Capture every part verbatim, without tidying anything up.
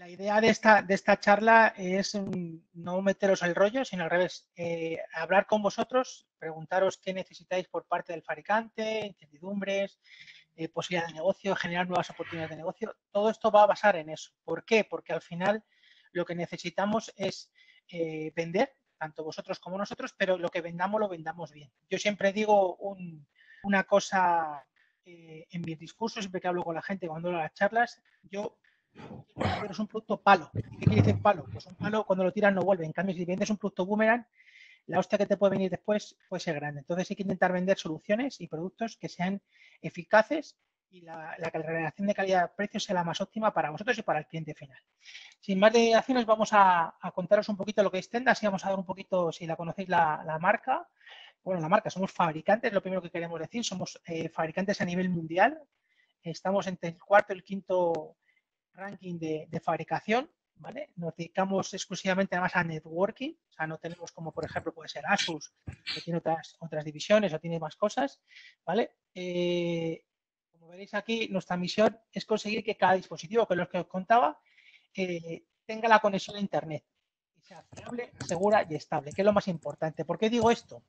La idea de esta, de esta charla es mm, no meteros al rollo, sino al revés, eh, hablar con vosotros, preguntaros qué necesitáis por parte del fabricante, incertidumbres, eh, posibilidades de negocio, generar nuevas oportunidades de negocio. Todo esto va a basar en eso. ¿Por qué? Porque al final lo que necesitamos es eh, vender, tanto vosotros como nosotros, pero lo que vendamos lo vendamos bien. Yo siempre digo un, una cosa eh, en mis discursos, siempre que hablo con la gente, cuando hablo en las charlas, yo quiero venderos un producto palo. ¿Y qué quiere decir palo? Pues un palo cuando lo tiras no vuelve. En cambio, si vendes un producto boomerang, la hostia que te puede venir después puede ser grande. Entonces hay que intentar vender soluciones y productos que sean eficaces y la, la relación de calidad-precio sea la más óptima para vosotros y para el cliente final. Sin más dilaciones, vamos a, a contaros un poquito lo que es Tendas y vamos a ver un poquito, si la conocéis, la, la marca. Bueno, la marca, somos fabricantes, lo primero que queremos decir, somos eh, fabricantes a nivel mundial. Estamos entre el cuarto y el quinto ranking de, de fabricación, ¿vale? Nos dedicamos exclusivamente además a networking, o sea, no tenemos como, por ejemplo, puede ser Asus, que tiene otras, otras divisiones o tiene más cosas, ¿vale? Eh, como veréis aquí, nuestra misión es conseguir que cada dispositivo, que es lo que os contaba, eh, tenga la conexión a Internet y sea fiable, segura y estable, que es lo más importante. ¿Por qué digo esto?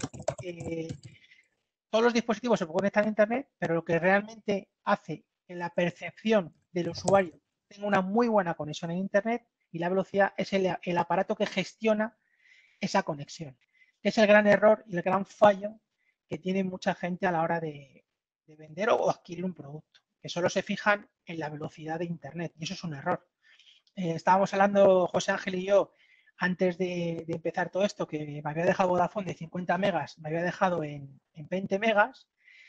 Eh, todos los dispositivos se pueden conectar a Internet, pero lo que realmente hace que la percepción del usuario tenga una muy buena conexión en Internet y la velocidad es el, el aparato que gestiona esa conexión. Es el gran error y el gran fallo que tiene mucha gente a la hora de, de vender o adquirir un producto, que solo se fijan en la velocidad de Internet y eso es un error. Eh, estábamos hablando, José Ángel y yo, antes de, de, empezar todo esto, que me había dejado Vodafone de cincuenta megas, me había dejado en, en veinte megas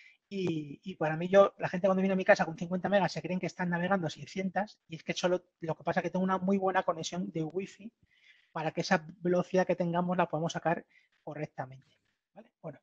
y, y, para mí yo, la gente cuando viene a mi casa con cincuenta megas se creen que están navegando seiscientos y es que solo lo que pasa es que tengo una muy buena conexión de wifi para que esa velocidad que tengamos la podamos sacar correctamente. ¿Vale? Bueno,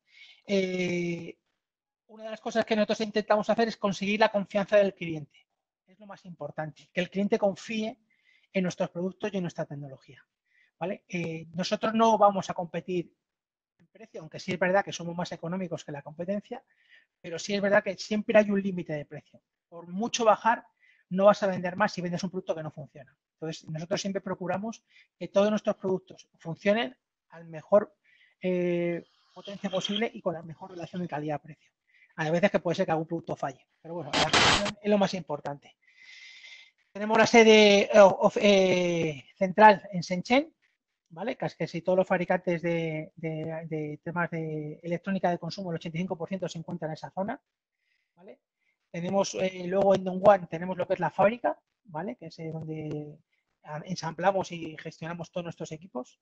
eh, una de las cosas que nosotros intentamos hacer es conseguir la confianza del cliente. Es lo más importante, que el cliente confíe en nuestros productos y en nuestra tecnología. ¿Vale? Eh, nosotros no vamos a competir en precio, aunque sí es verdad que somos más económicos que la competencia, pero sí es verdad que siempre hay un límite de precio. Por mucho bajar, no vas a vender más si vendes un producto que no funciona. Entonces, nosotros siempre procuramos que todos nuestros productos funcionen al mejor eh, potencia posible y con la mejor relación de calidad-precio. Hay veces que puede ser que algún producto falle, pero bueno, la gestión es lo más importante. Tenemos la sede eh, of, eh, central en Shenzhen, ¿vale? Casi todos los fabricantes de, de, de temas de electrónica de consumo, el ochenta y cinco por ciento se encuentran en esa zona, ¿vale? Tenemos eh, luego en Dongguan tenemos lo que es la fábrica, ¿vale? Que es eh, donde ensamblamos y gestionamos todos nuestros equipos.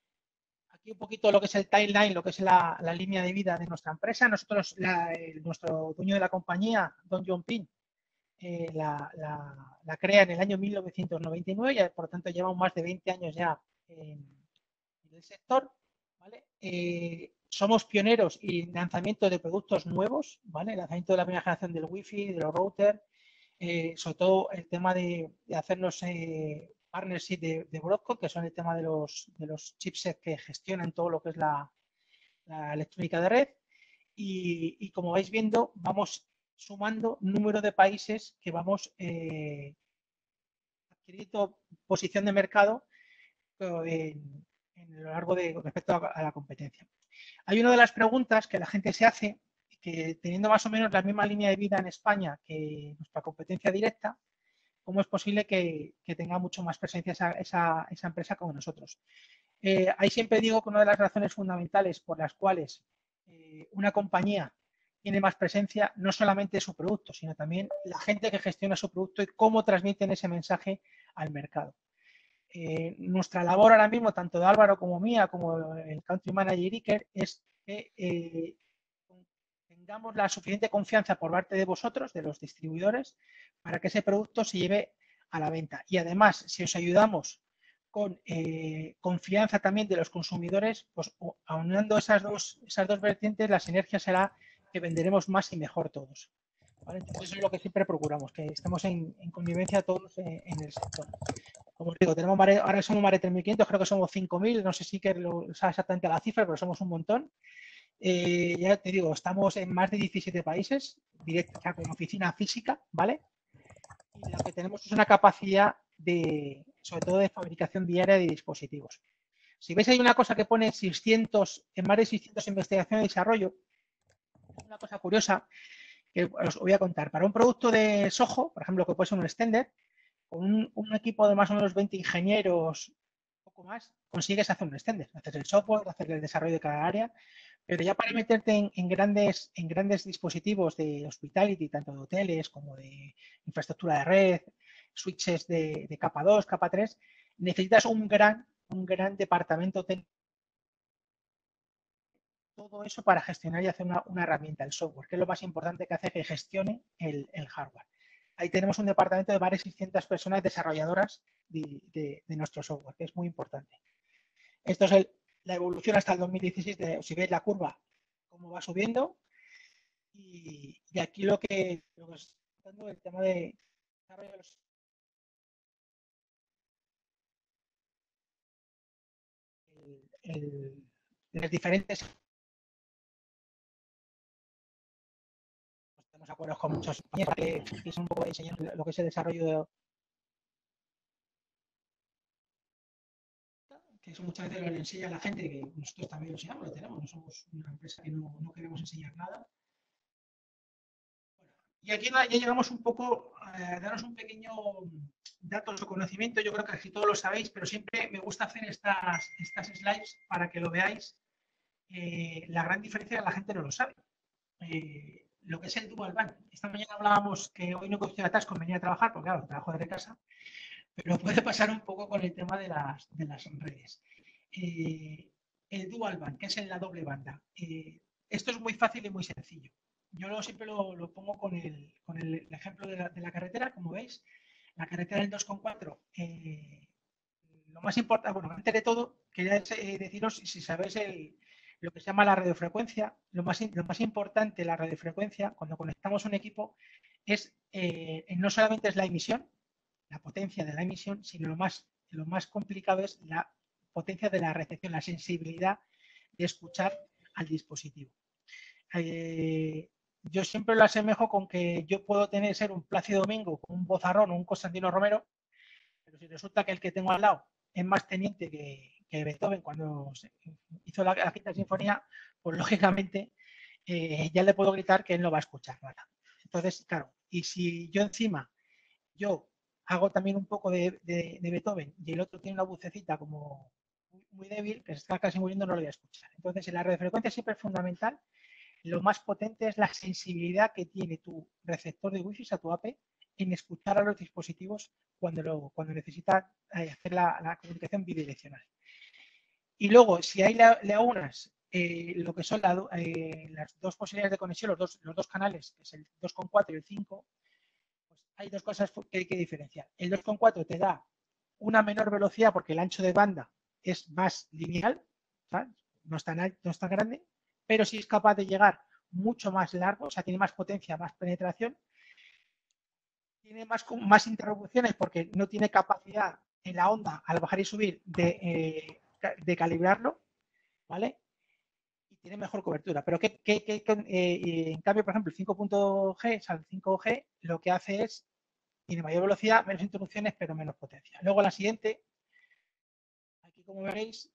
Aquí un poquito lo que es el timeline, lo que es la, la línea de vida de nuestra empresa. Nosotros, la, el, nuestro dueño de la compañía, Don John Pin, eh, la, la, la crea en el año mil novecientos noventa y nueve y por lo tanto llevamos más de veinte años ya en, en el sector, ¿vale? Eh, somos pioneros en lanzamiento de productos nuevos, ¿vale? El lanzamiento de la primera generación del Wi-Fi, de los routers, eh, sobre todo el tema de, de hacernos eh, partnership de, de Broadcom, que son el tema de los, de los chipsets que gestionan todo lo que es la, la electrónica de red. Y, y, como vais viendo, vamos sumando número de países que vamos eh, adquiriendo posición de mercado en, en lo largo de respecto a, a la competencia. Hay una de las preguntas que la gente se hace, que teniendo más o menos la misma línea de vida en España que nuestra competencia directa, ¿cómo es posible que, que tenga mucho más presencia esa, esa, esa empresa como nosotros? Eh, ahí siempre digo que una de las razones fundamentales por las cuales eh, una compañía tiene más presencia no solamente su producto, sino también la gente que gestiona su producto y cómo transmiten ese mensaje al mercado. Eh, nuestra labor ahora mismo, tanto de Álvaro como mía, como el Country Manager Iker, es que eh, tengamos la suficiente confianza por parte de vosotros, de los distribuidores, para que ese producto se lleve a la venta. Y además, si os ayudamos con eh, confianza también de los consumidores, pues aunando esas dos, esas dos vertientes, la sinergia será que venderemos más y mejor todos. ¿Vale? Entonces, eso es lo que siempre procuramos, que estemos en, en convivencia todos en, en el sector. Como os digo, tenemos mare, ahora somos más de tres mil quinientos, creo que somos cinco mil, no sé si que lo sabe exactamente la cifra, pero somos un montón. Eh, ya te digo, estamos en más de diecisiete países, directa, con oficina física, ¿vale? Y lo que tenemos es una capacidad de, sobre todo de fabricación diaria de dispositivos. Si veis, hay una cosa que pone seiscientos, en más de seiscientos investigación y desarrollo. Es una cosa curiosa que os voy a contar. Para un producto de Soho, por ejemplo, que puede ser un extender, con un, un equipo de más o menos veinte ingenieros, un poco más, consigues hacer un extender. Hacer el software, hacer el desarrollo de cada área, pero ya para meterte en, en, grandes, en grandes dispositivos de hospitality, tanto de hoteles como de infraestructura de red, switches de, de capa dos, capa tres, necesitas un gran, un gran departamento técnico. Todo eso para gestionar y hacer una, una, herramienta, el software, que es lo más importante que hace que gestione el, el hardware. Ahí tenemos un departamento de más de seiscientas personas desarrolladoras de, de, de nuestro software, que es muy importante. Esto es el, la evolución hasta el dos mil dieciséis, de, si veis la curva, cómo va subiendo. Y, y aquí lo que, lo que estoy contando, el tema de desarrollo de los el, el, las diferentes, estamos acuerdos con muchos compañeros que, que es un poco enseñar lo que es el desarrollo de, que eso muchas veces lo enseña a la gente, que nosotros también lo enseñamos, lo tenemos, no somos una empresa que no, no queremos enseñar nada. Bueno, y aquí ya llegamos un poco a daros un pequeño datos o conocimiento, yo creo que casi todos lo sabéis, pero siempre me gusta hacer estas, estas slides para que lo veáis. Eh, la gran diferencia, la gente no lo sabe. Eh, lo que es el dual band. Esta mañana hablábamos que hoy no he cogido atasco, venía a trabajar, porque claro, trabajo desde casa, pero puede pasar un poco con el tema de las, de las redes. Eh, el dual band, que es en la doble banda. Eh, esto es muy fácil y muy sencillo. Yo lo, siempre lo, lo, pongo con, el, con el, el ejemplo de la, de la carretera, como veis. La carretera del dos coma cuatro, eh, lo más importante, bueno, antes de todo, quería eh, deciros si sabéis el, lo que se llama la radiofrecuencia. Lo más, lo más importante de la radiofrecuencia, cuando conectamos un equipo, es eh, no solamente es la emisión, la potencia de la emisión, sino lo más, lo más complicado es la potencia de la recepción, la sensibilidad de escuchar al dispositivo. Eh, yo siempre lo asemejo con que yo puedo tener ser un Plácido Domingo, un Bozarrón o un Constantino Romero, pero si resulta que el que tengo al lado es más teniente que, que Beethoven cuando hizo la, la quinta sinfonía, pues lógicamente eh, ya le puedo gritar que él no va a escuchar nada. Entonces, claro, y si yo encima, yo hago también un poco de, de, de Beethoven y el otro tiene una bucecita como muy, muy débil, que se está casi muriendo, no lo voy a escuchar. Entonces, en la radiofrecuencia siempre es fundamental. Lo más potente es la sensibilidad que tiene tu receptor de Wi-Fi, a tu A P, en escuchar a los dispositivos cuando, lo, cuando necesita hacer la, la comunicación bidireccional. Y luego, si hay le aunas eh, lo que son la, eh, las dos posibilidades de conexión, los dos, los dos canales, que es el dos coma cuatro y el cinco, pues hay dos cosas que hay que diferenciar. El dos coma cuatro te da una menor velocidad porque el ancho de banda es más lineal, ¿sabes? No es tan alto, no es tan grande, pero sí es capaz de llegar mucho más largo, o sea, tiene más potencia, más penetración, tiene más, más interrupciones porque no tiene capacidad en la onda al bajar y subir de, eh, de calibrarlo, ¿vale? Y tiene mejor cobertura. Pero que, que, que eh, en cambio, por ejemplo, el cinco punto G, o sea, el cinco G, lo que hace es, tiene mayor velocidad, menos interrupciones, pero menos potencia. Luego la siguiente, aquí como veréis,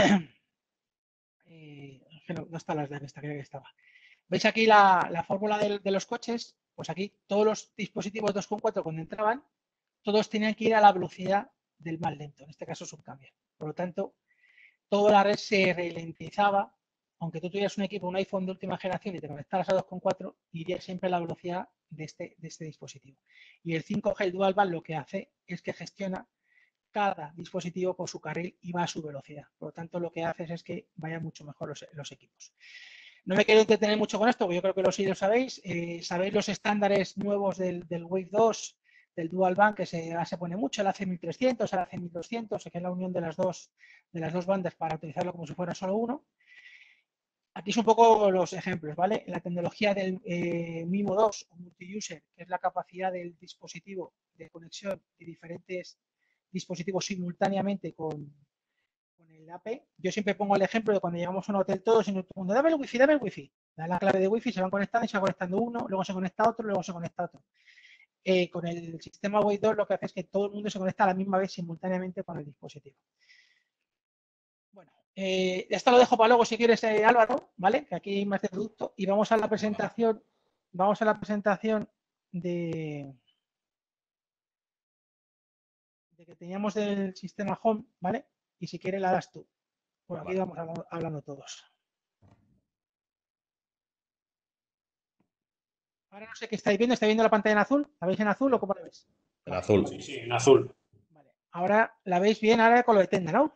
eh, no, no está la slide, esta creo que estaba. ¿Veis aquí la, la fórmula de, de, los coches? Pues aquí todos los dispositivos dos coma cuatro cuando entraban, todos tenían que ir a la velocidad del más lento, en este caso subcambiar. Por lo tanto, toda la red se ralentizaba, aunque tú tuvieras un equipo, un iPhone de última generación y te conectaras a dos coma cuatro, iría siempre a la velocidad de este, de este dispositivo. Y el cinco G, el Dual Band, lo que hace es que gestiona cada dispositivo por su carril y va a su velocidad. Por lo tanto, lo que hace es que vayan mucho mejor los, los equipos. No me quiero entretener mucho con esto, porque yo creo que lo sí lo sabéis. Eh, sabéis los estándares nuevos del, del Wave dos, del Dual Band, que se, se pone mucho, el A C mil trescientos, el A C mil doscientos, que es la unión de las dos, de las dos bandas para utilizarlo como si fuera solo uno. Aquí son un poco los ejemplos, ¿vale? La tecnología del eh, MIMO dos o multi-user, que es la capacidad del dispositivo de conexión de diferentes dispositivos simultáneamente con, con el A P. Yo siempre pongo el ejemplo de cuando llegamos a un hotel todos y todo el mundo, dame el wifi, dame el wifi. Da la clave de wifi, se van conectando y se va conectando uno, luego se conecta otro, luego se conecta otro. eh, con el sistema Wave dos lo que hace es que todo el mundo se conecta a la misma vez simultáneamente con el dispositivo. Bueno, eh, esto lo dejo para luego si quieres, eh, Álvaro, ¿vale? Que aquí hay más de producto. Y vamos a la presentación, vamos a la presentación de, de que teníamos del sistema Home, ¿vale? Y si quieres la das tú. Por aquí vamos hablando, hablando todos. Ahora no sé qué estáis viendo. ¿Estáis viendo la pantalla en azul? ¿La veis en azul o cómo la veis? En Vale. azul. Sí, sí, en azul. Vale. Ahora la veis bien ahora con lo de Tenda, ¿no?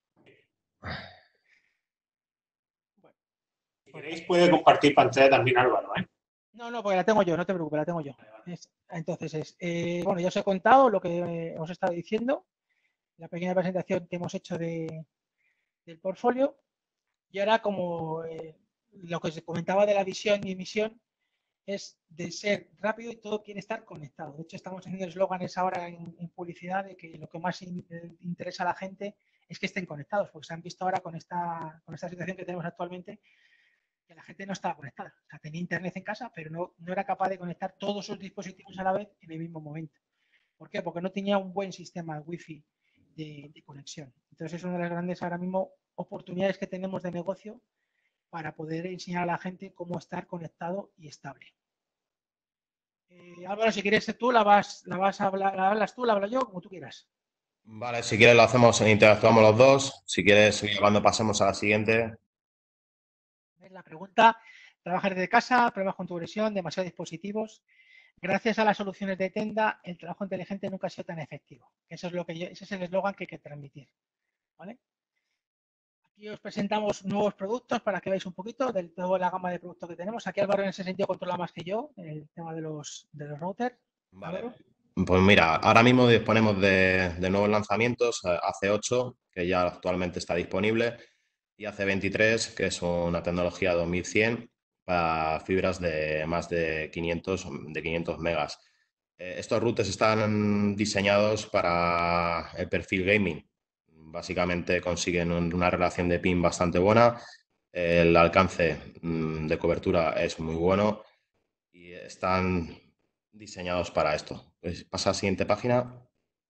Bueno, Si queréis puede compartir pantalla también Álvaro, ¿eh? No, no, porque la tengo yo, no te preocupes, la tengo yo. Es, entonces, es, eh, bueno, ya os he contado lo que eh, os he estado diciendo, la pequeña presentación que hemos hecho de, del portfolio. Y ahora, como eh, lo que os comentaba de la visión y misión, es de ser rápido y todo quiere estar conectado. De hecho, estamos haciendo eslóganes ahora en, en publicidad de que lo que más in, eh, interesa a la gente es que estén conectados, porque se han visto ahora con esta, con esta situación que tenemos actualmente, que la gente no estaba conectada. O sea, tenía internet en casa, pero no, no era capaz de conectar todos sus dispositivos a la vez en el mismo momento. ¿Por qué? Porque no tenía un buen sistema wifi de, de conexión. Entonces es una de las grandes ahora mismo oportunidades que tenemos de negocio para poder enseñar a la gente cómo estar conectado y estable. Eh, Álvaro, si quieres tú, la vas, la vas a hablar, la hablas tú, la hablo yo, como tú quieras. Vale, si quieres lo hacemos, interactuamos los dos. Si quieres, cuando pasemos a la siguiente. La pregunta, trabajar desde casa, problemas con tu versión, demasiados dispositivos. Gracias a las soluciones de Tenda, el trabajo inteligente nunca ha sido tan efectivo. Eso es lo que yo, ese es el eslogan que hay que transmitir. ¿Vale? Aquí os presentamos nuevos productos para que veáis un poquito de toda la gama de productos que tenemos. Aquí Álvaro en ese sentido controla más que yo el tema de los, de los routers. Vale. Pues mira, ahora mismo disponemos de, de nuevos lanzamientos, A C ocho, que ya actualmente está disponible, y A C veintitrés, que es una tecnología dos mil cien para fibras de más de quinientos, de quinientos megas. Eh, estos routers están diseñados para el perfil gaming. Básicamente consiguen un, una relación de pin bastante buena, el alcance mm, de cobertura es muy bueno y están diseñados para esto. Pues pasa a la siguiente página.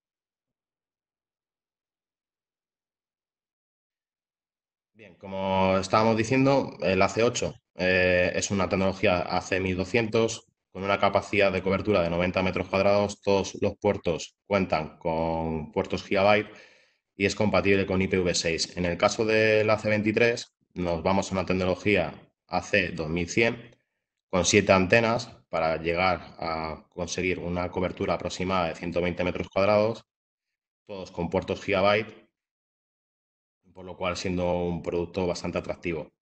Bien, como estábamos diciendo, el A C ocho eh, es una tecnología A C mil doscientos con una capacidad de cobertura de noventa metros cuadrados. Todos los puertos cuentan con puertos Gigabyte y es compatible con I P v seis. En el caso del A C veintitrés, nos vamos a una tecnología A C dos mil cien con siete antenas para llegar a conseguir una cobertura aproximada de ciento veinte metros cuadrados, todos con puertos Gigabyte, por lo cual siendo un producto bastante atractivo.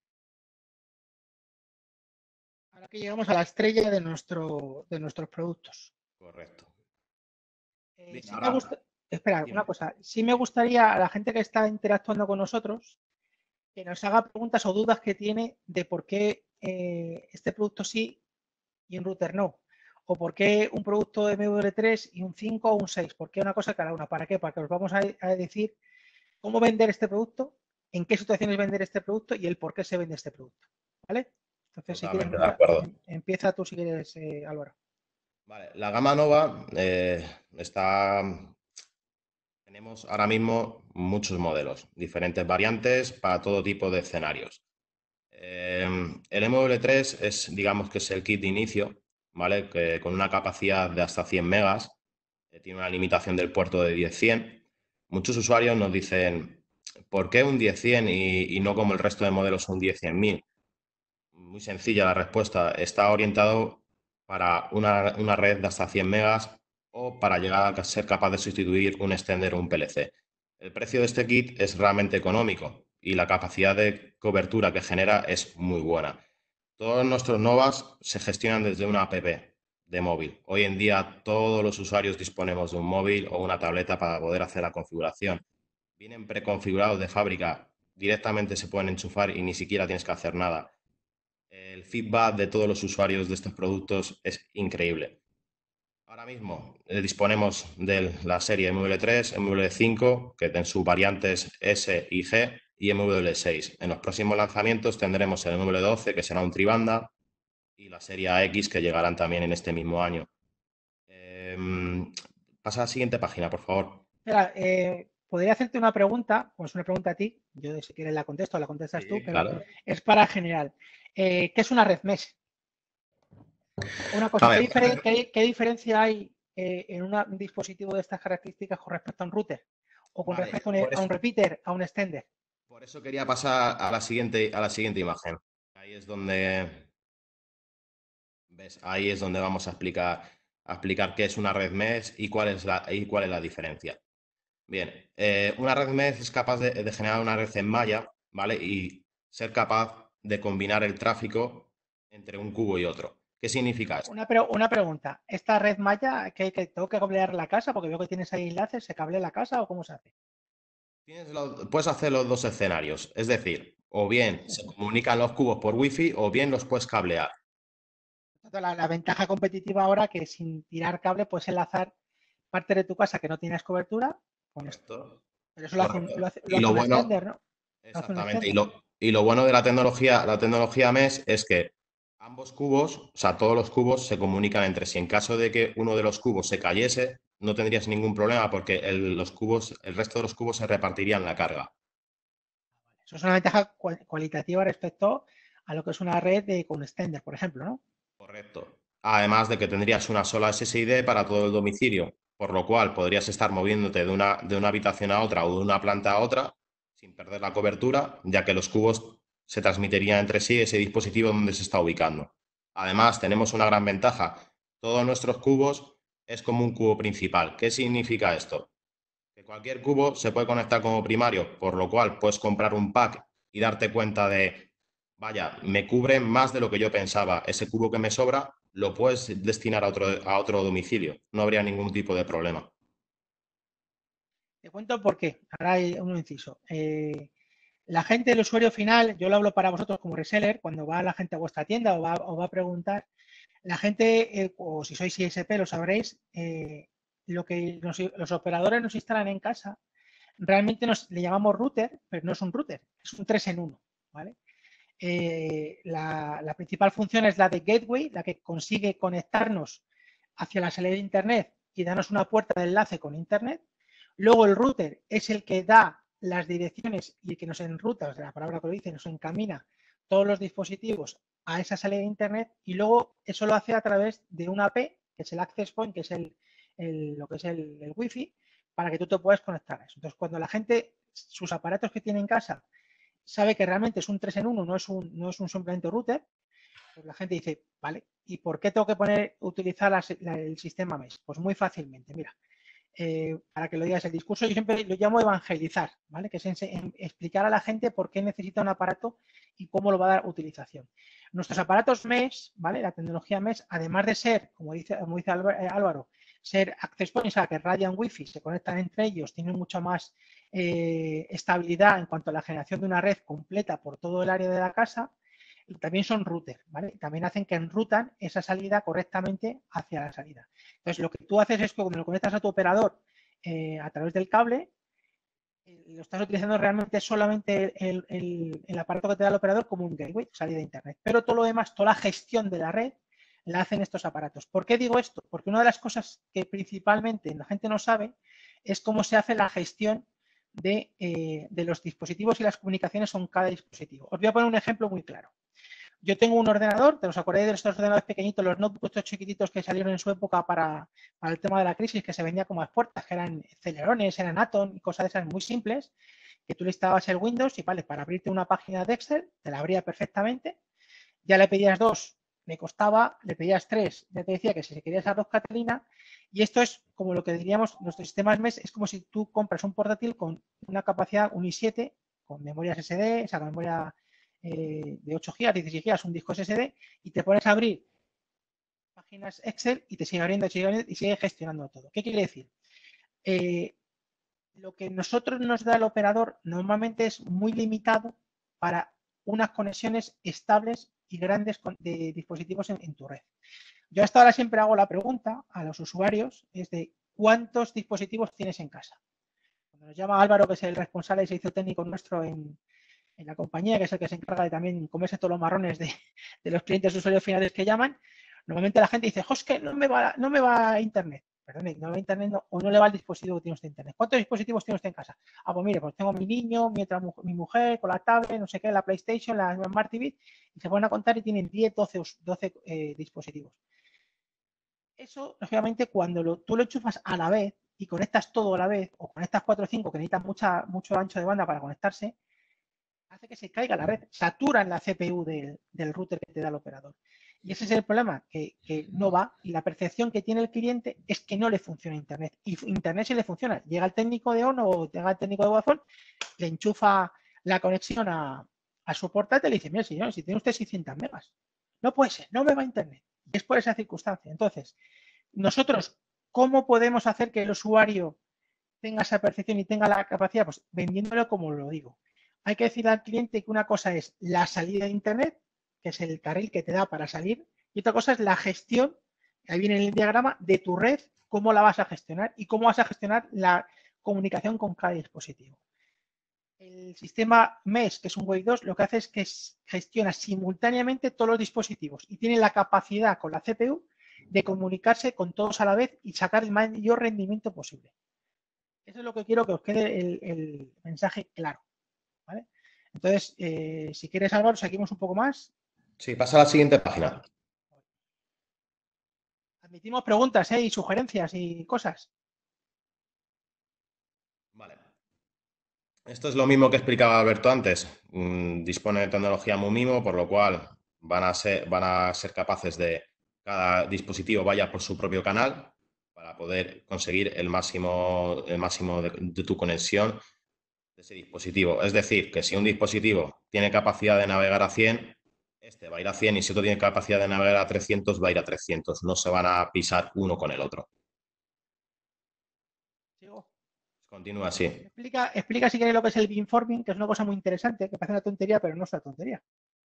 Ahora que llegamos a la estrella de, nuestro, de nuestros productos. Correcto. Eh, Bien, sí ahora, me gusta, espera, dime. una cosa. Sí me gustaría a la gente que está interactuando con nosotros que nos haga preguntas o dudas que tiene de por qué eh, este producto sí y un router no. O por qué un producto de M W tres y un cinco o un seis. ¿Por qué una cosa cada una? ¿Para qué? Para que os vamos a, a decir cómo vender este producto, en qué situaciones vender este producto y el por qué se vende este producto. ¿Vale? Entonces, si quieres, Totalmente de empieza, acuerdo. em, empieza tú si quieres, eh, Álvaro. Vale, la gama Nova eh, está. Tenemos ahora mismo muchos modelos, diferentes variantes para todo tipo de escenarios. Eh, el M W tres es, digamos que es el kit de inicio, ¿vale? Que con una capacidad de hasta cien megas, eh, tiene una limitación del puerto de diez cien. Muchos usuarios nos dicen, ¿por qué un diez cien y, y no como el resto de modelos un diez cien mil? Muy sencilla la respuesta. Está orientado para una, una red de hasta cien megas o para llegar a ser capaz de sustituir un extender o un P L C. El precio de este kit es realmente económico y la capacidad de cobertura que genera es muy buena. Todos nuestros Novas se gestionan desde una app de móvil. Hoy en día todos los usuarios disponemos de un móvil o una tableta para poder hacer la configuración. Vienen preconfigurados de fábrica, directamente se pueden enchufar y ni siquiera tienes que hacer nada. El feedback de todos los usuarios de estos productos es increíble. Ahora mismo eh, disponemos de la serie M W tres, M W cinco, que en sus variantes S y G, y M W seis. En los próximos lanzamientos tendremos el M W doce, que será un tribanda, y la serie A X, que llegarán también en este mismo año. Eh, Em, pasa a la siguiente página, por favor. Espera, eh, podría hacerte una pregunta, pues una pregunta a ti, yo si quieres la contesto, la contestas tú, Sí, pero claro. es para general. Eh, ¿qué es una red mesh? Una A cosa, ¿qué, ver, diferen- qué- qué diferencia hay eh, en una- un dispositivo de estas características con respecto a un router? O con vale, respecto a un, por a eso, un repeater, a un extender. por eso quería pasar a la siguiente, a la siguiente imagen. Ahí es donde, ¿ves? Ahí es donde vamos a explicar, a explicar qué es una red mesh y cuál es la, y cuál es la diferencia. Bien, eh, una red mesh es capaz de, de generar una red en malla, ¿vale? Y ser capaz de combinar el tráfico entre un cubo y otro. ¿Qué significa esto? Una, pre- una pregunta, ¿esta red malla que, que tengo que cablear la casa? Porque veo que tienes ahí enlaces, ¿se cablea la casa o cómo se hace? Tienes los- puedes hacer los dos escenarios, es decir, o bien se comunican los cubos por wifi o bien los puedes cablear. La, la ventaja competitiva ahora que sin tirar cable puedes enlazar parte de tu casa que no tienes cobertura con esto. Correcto. Pero eso lo hace un, Correcto. lo hace, lo Y hace lo un bueno, extender, ¿no? Lo hace un exactamente, y extender. lo, y lo bueno de la tecnología, la tecnología mesh es que ambos cubos, o sea, todos los cubos se comunican entre sí. En caso de que uno de los cubos se cayese, no tendrías ningún problema porque el, los cubos, el resto de los cubos se repartirían la carga. Eso es una ventaja cual- cualitativa respecto a lo que es una red de, con extender, por ejemplo, ¿no? Correcto. Además de que tendrías una sola S S I D para todo el domicilio, por lo cual podrías estar moviéndote de una, de una habitación a otra o de una planta a otra sin perder la cobertura, ya que los cubos se transmitirían entre sí ese dispositivo donde se está ubicando. Además, tenemos una gran ventaja. Todos nuestros cubos es como un cubo principal. ¿Qué significa esto? Que cualquier cubo se puede conectar como primario, por lo cual puedes comprar un pack y darte cuenta de, vaya, me cubre más de lo que yo pensaba. Ese cubo que me sobra lo puedes destinar a otro, a otro domicilio. No habría ningún tipo de problema. Te cuento por qué. Ahora hay un inciso. Eh, la gente, el usuario final, yo lo hablo para vosotros como reseller, cuando va la gente a vuestra tienda o va, o va a preguntar, la gente, eh, o si sois I S P lo sabréis, eh, lo que nos, los operadores nos instalan en casa, realmente nos, le llamamos router, pero no es un router, es un tres en uno, ¿vale? Eh, la, la principal función es la de gateway, la que consigue conectarnos hacia la salida de Internet y darnos una puerta de enlace con Internet. Luego el router es el que da las direcciones y el que nos enruta, o sea, la palabra que lo dice, nos encamina todos los dispositivos a esa salida de Internet y luego eso lo hace a través de una A P, que es el access point, que es el, el, lo que es el, el wifi, para que tú te puedas conectar a eso. Entonces, cuando la gente, sus aparatos que tiene en casa, sabe que realmente es un tres en uno, no es un, no es un simplemente router, pues la gente dice, vale, ¿y por qué tengo que poner, utilizar la, la, el sistema mesh? Pues muy fácilmente, mira, eh, para que lo digas el discurso, yo siempre lo llamo evangelizar, ¿vale? Que es en, en, explicar a la gente por qué necesita un aparato y cómo lo va a dar utilización. Nuestros aparatos mesh, ¿vale? La tecnología mesh, además de ser, como dice, como dice Álvaro, ser access points, o sea, que radian wifi, se conectan entre ellos, tienen mucha más eh, estabilidad en cuanto a la generación de una red completa por todo el área de la casa, y también son routers, ¿vale? También hacen que enrutan esa salida correctamente hacia la salida. Entonces, lo que tú haces es que cuando lo conectas a tu operador eh, a través del cable, eh, lo estás utilizando realmente solamente el, el, el, aparato que te da el operador como un gateway, salida de Internet. Pero todo lo demás, toda la gestión de la red, la hacen estos aparatos. ¿Por qué digo esto? Porque una de las cosas que principalmente la gente no sabe es cómo se hace la gestión de, eh, de los dispositivos y las comunicaciones con cada dispositivo. Os voy a poner un ejemplo muy claro. Yo tengo un ordenador, ¿te os acordáis de estos ordenadores pequeñitos, los notebooks estos chiquititos que salieron en su época para, para el tema de la crisis, que se vendía como las puertas, que eran Celerones, eran Atom y cosas de esas muy simples, que tú le instalabas el Windows y vale, para abrirte una página de Excel, te la abría perfectamente, ya le pedías dos, le costaba, le pedías tres, ya te decía que si se quería esas dos Catalina, y esto es como lo que diríamos, nuestros sistemas mesh es como si tú compras un portátil con una capacidad un i siete, con memorias ese de, esa memoria eh, de ocho gigas, dieciséis gigas, un disco ese ese de, y te pones a abrir páginas Excel y te sigue abriendo, sigue abriendo y sigue gestionando todo. ¿Qué quiere decir? Eh, lo que nosotros nos da el operador normalmente es muy limitado para unas conexiones estables y grandes de dispositivos en, en tu red. Yo hasta ahora siempre hago la pregunta a los usuarios, es de ¿cuántos dispositivos tienes en casa? Cuando nos llama Álvaro, que es el responsable de servicio técnico nuestro en, en la compañía, que es el que se encarga de también comerse todos los marrones de, de los clientes usuarios finales que llaman, normalmente la gente dice, es que no me va, no me va a internet. perdón, no le va a internet no, o no le va el dispositivo que tiene usted internet. ¿Cuántos dispositivos tiene usted en casa? Ah, pues mire, pues tengo mi niño, mi, otra, mi mujer, con la tablet, no sé qué, la PlayStation, la Smart T V, y se ponen a contar y tienen diez, doce, doce eh, dispositivos. Eso, lógicamente, cuando lo, tú lo enchufas a la vez y conectas todo a la vez, o conectas cuatro o cinco que necesitan mucha, mucho ancho de banda para conectarse, hace que se caiga la red, saturan la C P U del, del router que te da el operador. Y ese es el problema, que, que no va, y la percepción que tiene el cliente es que no le funciona Internet. Y Internet sí le funciona. Llega el técnico de ONO o llega el técnico de Vodafone, le enchufa la conexión a, a su portátil y le dice, mira, señor, si tiene usted seiscientos megas, no puede ser, no me va a Internet. Y es por esa circunstancia. Entonces, nosotros, ¿cómo podemos hacer que el usuario tenga esa percepción y tenga la capacidad? Pues vendiéndolo como lo digo. Hay que decirle al cliente que una cosa es la salida de Internet, que es el carril que te da para salir, y otra cosa es la gestión, ahí viene el diagrama, de tu red, cómo la vas a gestionar y cómo vas a gestionar la comunicación con cada dispositivo. El sistema Mesh, que es un Wave dos, lo que hace es que gestiona simultáneamente todos los dispositivos y tiene la capacidad con la C P U de comunicarse con todos a la vez y sacar el mayor rendimiento posible. Eso es lo que quiero que os quede el, el mensaje claro. ¿Vale? Entonces, eh, si quieres, Álvaro, seguimos un poco más. Sí, pasa a la siguiente página. Admitimos preguntas ¿eh? y sugerencias y cosas. Vale. Esto es lo mismo que explicaba Alberto antes. Mm, dispone de tecnología MuMimo, por lo cual van a ser, van a ser capaces de cada dispositivo vaya por su propio canal para poder conseguir el máximo, el máximo de, de tu conexión de ese dispositivo. Es decir, que si un dispositivo tiene capacidad de navegar a cien, este va a ir a cien, y si otro tiene capacidad de navegar a trescientos, va a ir a trescientos. No se van a pisar uno con el otro. ¿Sigo? Continúa así. Explica, explica si quieres lo que es el beamforming, que es una cosa muy interesante, que parece una tontería, pero no es una tontería.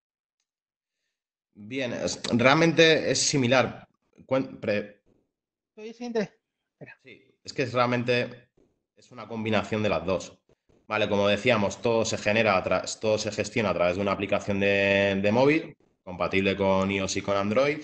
Bien, es, realmente es similar. Pre... ¿Estoy siguiente? Espera. Sí, es que es realmente es una combinación de las dos. Vale, como decíamos, todo se genera, todo se gestiona a través de una aplicación de, de móvil, compatible con iOS y con Android,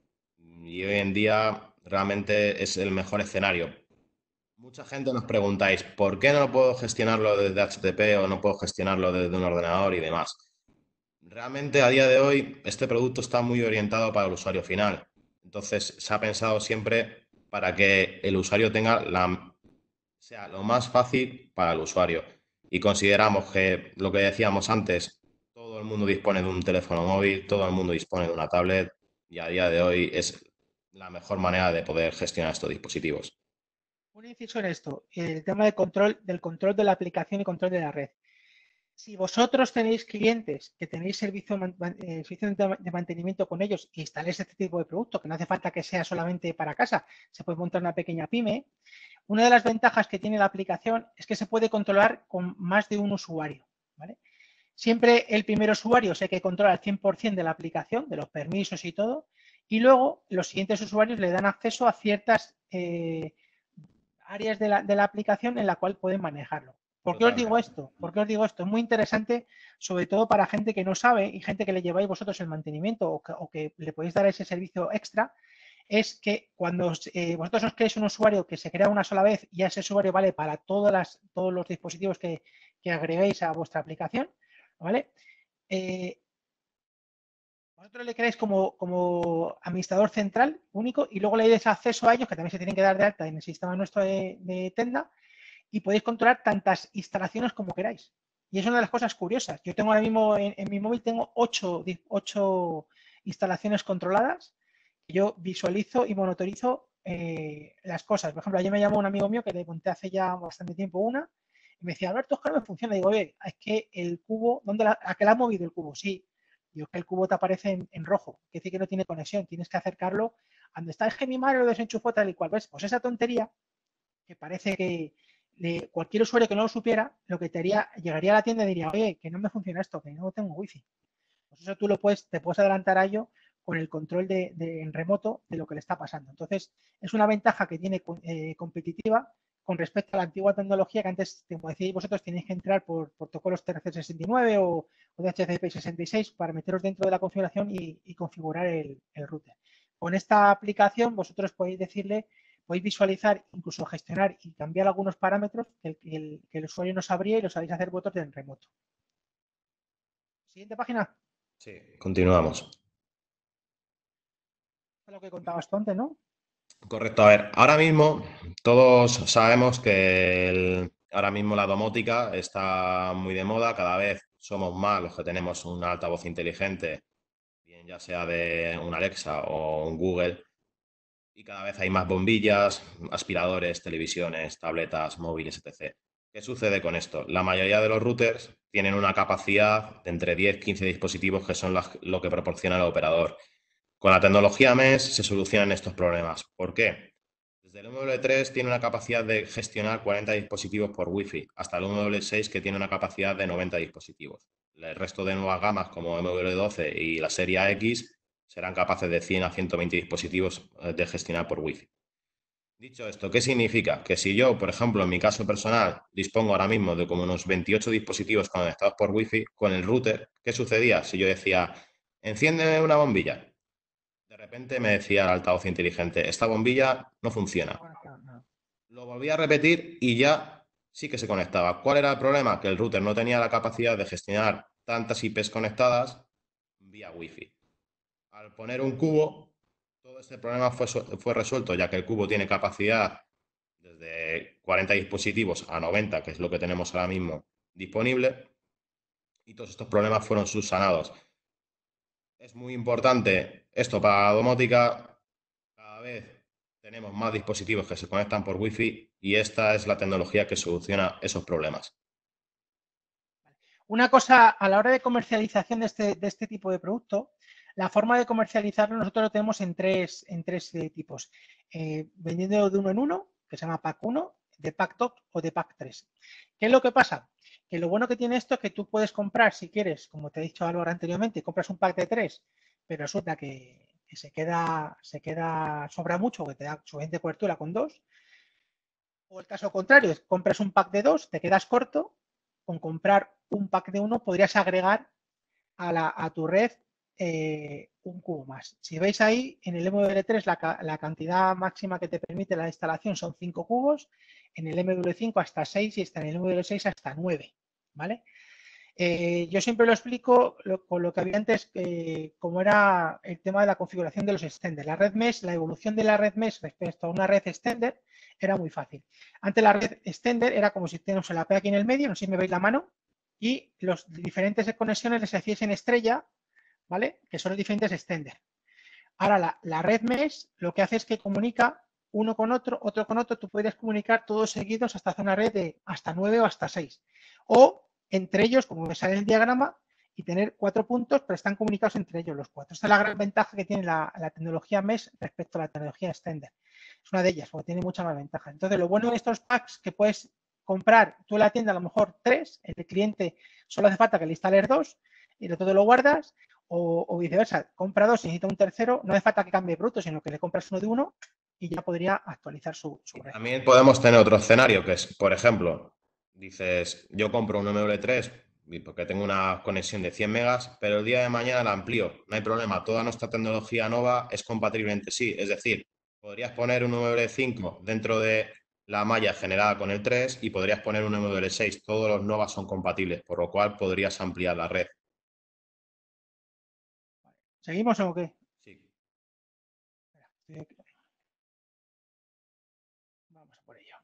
y hoy en día realmente es el mejor escenario. Mucha gente nos preguntáis, ¿por qué no puedo gestionarlo desde H T T P o no puedo gestionarlo desde un ordenador y demás? Realmente a día de hoy este producto está muy orientado para el usuario final. Entonces se ha pensado siempre para que el usuario tenga la, sea lo más fácil para el usuario. Y consideramos que lo que decíamos antes, todo el mundo dispone de un teléfono móvil, todo el mundo dispone de una tablet, y a día de hoy es la mejor manera de poder gestionar estos dispositivos. Un inciso en esto, el tema del control, del control de la aplicación y control de la red. Si vosotros tenéis clientes que tenéis servicio, eh, servicio de mantenimiento con ellos e instaláis este tipo de producto, que no hace falta que sea solamente para casa, se puede montar una pequeña pyme. Una de las ventajas que tiene la aplicación es que se puede controlar con más de un usuario, ¿vale? Siempre el primer usuario es el que controla el cien por ciento de la aplicación, de los permisos y todo, y luego los siguientes usuarios le dan acceso a ciertas eh, áreas de la, de la aplicación en la cual pueden manejarlo. ¿Por qué os digo esto? ¿Por qué os digo esto? Es muy interesante, sobre todo para gente que no sabe y gente que le lleváis vosotros el mantenimiento o que, o que le podéis dar ese servicio extra, es que cuando eh, vosotros os creáis un usuario que se crea una sola vez y ese usuario vale para todas las, todos los dispositivos que, que agreguéis a vuestra aplicación, ¿vale? Eh, vosotros le creáis como, como administrador central único y luego le dais acceso a ellos, que también se tienen que dar de alta en el sistema nuestro de, de Tenda, y podéis controlar tantas instalaciones como queráis. Y es una de las cosas curiosas. Yo tengo ahora mismo en, en mi móvil tengo ocho, ocho instalaciones controladas. Yo visualizo y monitorizo eh, las cosas. Por ejemplo, ayer me llamó un amigo mío que le conté hace ya bastante tiempo una y me decía, Alberto, es que no me funciona. Y digo, oye, es que el cubo, ¿dónde la, ¿a qué le ha movido el cubo? Sí. Digo, es que el cubo te aparece en, en rojo. Quiere decir que no tiene conexión. Tienes que acercarlo a donde está. Es que mi madre lo desenchufó tal y cual. ¿Ves? Pues esa tontería que parece que de cualquier usuario que no lo supiera, lo que te haría, llegaría a la tienda y diría, oye, que no me funciona esto, que no tengo wifi. Pues eso tú lo puedes, te puedes adelantar a ello con el control de, de, en remoto de lo que le está pasando. Entonces, es una ventaja que tiene eh, competitiva con respecto a la antigua tecnología que antes, como decíais vosotros, tenéis que entrar por protocolos T R C sesenta y nueve o, o D H C P sesenta y seis para meteros dentro de la configuración y, y configurar el, el router. Con esta aplicación vosotros podéis decirle podéis visualizar, incluso gestionar y cambiar algunos parámetros que el, que el, que el usuario no sabría y lo sabéis hacer vosotros en remoto. Siguiente página. Sí, continuamos. Es lo que contabas tú antes, ¿no? Correcto. A ver, ahora mismo todos sabemos que el- ahora mismo la domótica está muy de moda. Cada vez somos más los que tenemos un altavoz inteligente, bien ya sea de un Alexa o un Google. Y cada vez hay más bombillas, aspiradores, televisiones, tabletas, móviles, etcétera. ¿Qué sucede con esto? La mayoría de los routers tienen una capacidad de entre diez y quince dispositivos que son las- lo que proporciona el operador. Con la tecnología M E S se solucionan estos problemas. ¿Por qué? Desde el M W tres tiene una capacidad de gestionar cuarenta dispositivos por Wi-Fi, hasta el M W seis que tiene una capacidad de noventa dispositivos. El resto de nuevas gamas como M W doce y la serie A X serán capaces de cien a ciento veinte dispositivos eh, de gestionar por Wi-Fi. Dicho esto, ¿qué significa? Que si yo, por ejemplo, en mi caso personal, dispongo ahora mismo de como unos veintiocho dispositivos conectados por Wi-Fi con el router, ¿qué sucedía si yo decía, enciéndeme una bombilla? De repente me decía el altavoz inteligente, esta bombilla no funciona. Lo volví a repetir y ya sí que se conectaba. ¿Cuál era el problema? Que el router no tenía la capacidad de gestionar tantas I Pes conectadas vía Wi-Fi. Al poner un cubo, todo este problema fue, fue resuelto, ya que el cubo tiene capacidad desde cuarenta dispositivos a noventa, que es lo que tenemos ahora mismo disponible, y todos estos problemas fueron subsanados. Es muy importante esto para la domótica. Cada vez tenemos más dispositivos que se conectan por Wi-Fi y esta es la tecnología que soluciona esos problemas. Una cosa, a la hora de comercialización de este, de este tipo de producto, la forma de comercializarlo nosotros lo tenemos en tres, en tres eh, tipos. Eh, vendiendo de uno en uno, que se llama pack uno, de pack dos o de pack tres. ¿Qué es lo que pasa? Que lo bueno que tiene esto es que tú puedes comprar, si quieres, como te he dicho Álvaro anteriormente, compras un pack de tres, pero resulta que, que se queda, se queda, sobra mucho, que te da suficiente cobertura con dos. O el caso contrario, compras un pack de dos, te quedas corto, con comprar un pack de uno podrías agregar a, la, a tu red eh, un cubo más. Si veis ahí, en el M W tres la, la cantidad máxima que te permite la instalación son cinco cubos, en el M W cinco hasta seis y está en el M W seis hasta nueve, ¿vale? Eh, yo siempre lo explico lo, con lo que había antes, eh, como era el tema de la configuración de los extenders. La red mesh, la evolución de la red mesh respecto a una red extender era muy fácil. Antes la red extender era como si tenemos el A P aquí en el medio, no sé si me veis la mano, y los diferentes conexiones les hacíais en estrella, ¿vale? Que son los diferentes extenders. Ahora la, la red mesh lo que hace es que comunica uno con otro, otro con otro, tú podrías comunicar todos seguidos hasta hacer una red de hasta nueve o hasta seis. O entre ellos, como me sale en el diagrama, y tener cuatro puntos, pero están comunicados entre ellos los cuatro. Esta es la gran ventaja que tiene la, la tecnología mesh respecto a la tecnología extender. Es una de ellas, porque tiene mucha más ventaja. Entonces, lo bueno de estos packs que puedes comprar, tú en la tienda a lo mejor tres, el cliente solo hace falta que le instales dos y todo lo guardas, o, o viceversa, compra dos y necesita un tercero, no hace falta que cambie bruto, sino que le compras uno de uno y ya podría actualizar su, su red. También podemos tener otro escenario que es, por ejemplo, dices, yo compro un M W tres porque tengo una conexión de cien megas, pero el día de mañana la amplío. No hay problema, toda nuestra tecnología Nova es compatible entre sí. Es decir, podrías poner un M W cinco dentro de la malla generada con el tres y podrías poner un M W seis. Todos los Nova son compatibles, por lo cual podrías ampliar la red. ¿Seguimos o qué? Sí. Vamos a por ello.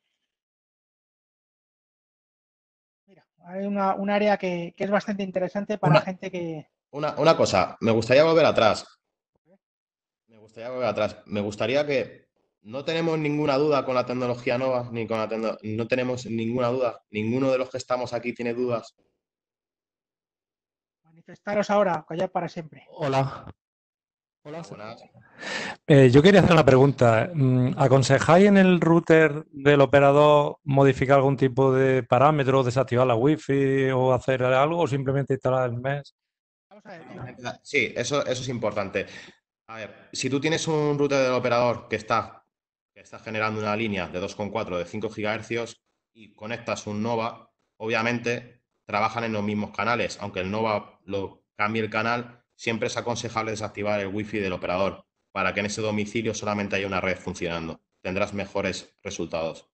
Mira, hay una, un área que, que es bastante interesante para Una, gente que... una, una cosa, me gustaría volver atrás. Me gustaría volver atrás. Me gustaría que no tenemos ninguna duda con la tecnología Nova, ni con la tecno- no tenemos ninguna duda. Ninguno de los que estamos aquí tiene dudas. Manifestaros ahora, callar para siempre. Hola. Hola. Buenas. Eh, yo quería hacer una pregunta. Mm, ¿Aconsejáis en el router del operador modificar algún tipo de parámetro, desactivar la Wi-Fi o hacer algo o simplemente instalar el mesh? Vamos a ver. Sí, eso, eso es importante. A ver, si tú tienes un router del operador que está, que está generando una línea de dos coma cuatro de cinco gigahercios y conectas un Nova, obviamente trabajan en los mismos canales. Aunque el Nova lo cambie el canal, siempre es aconsejable desactivar el Wi-Fi del operador para que en ese domicilio solamente haya una red funcionando. tendrás mejores resultados.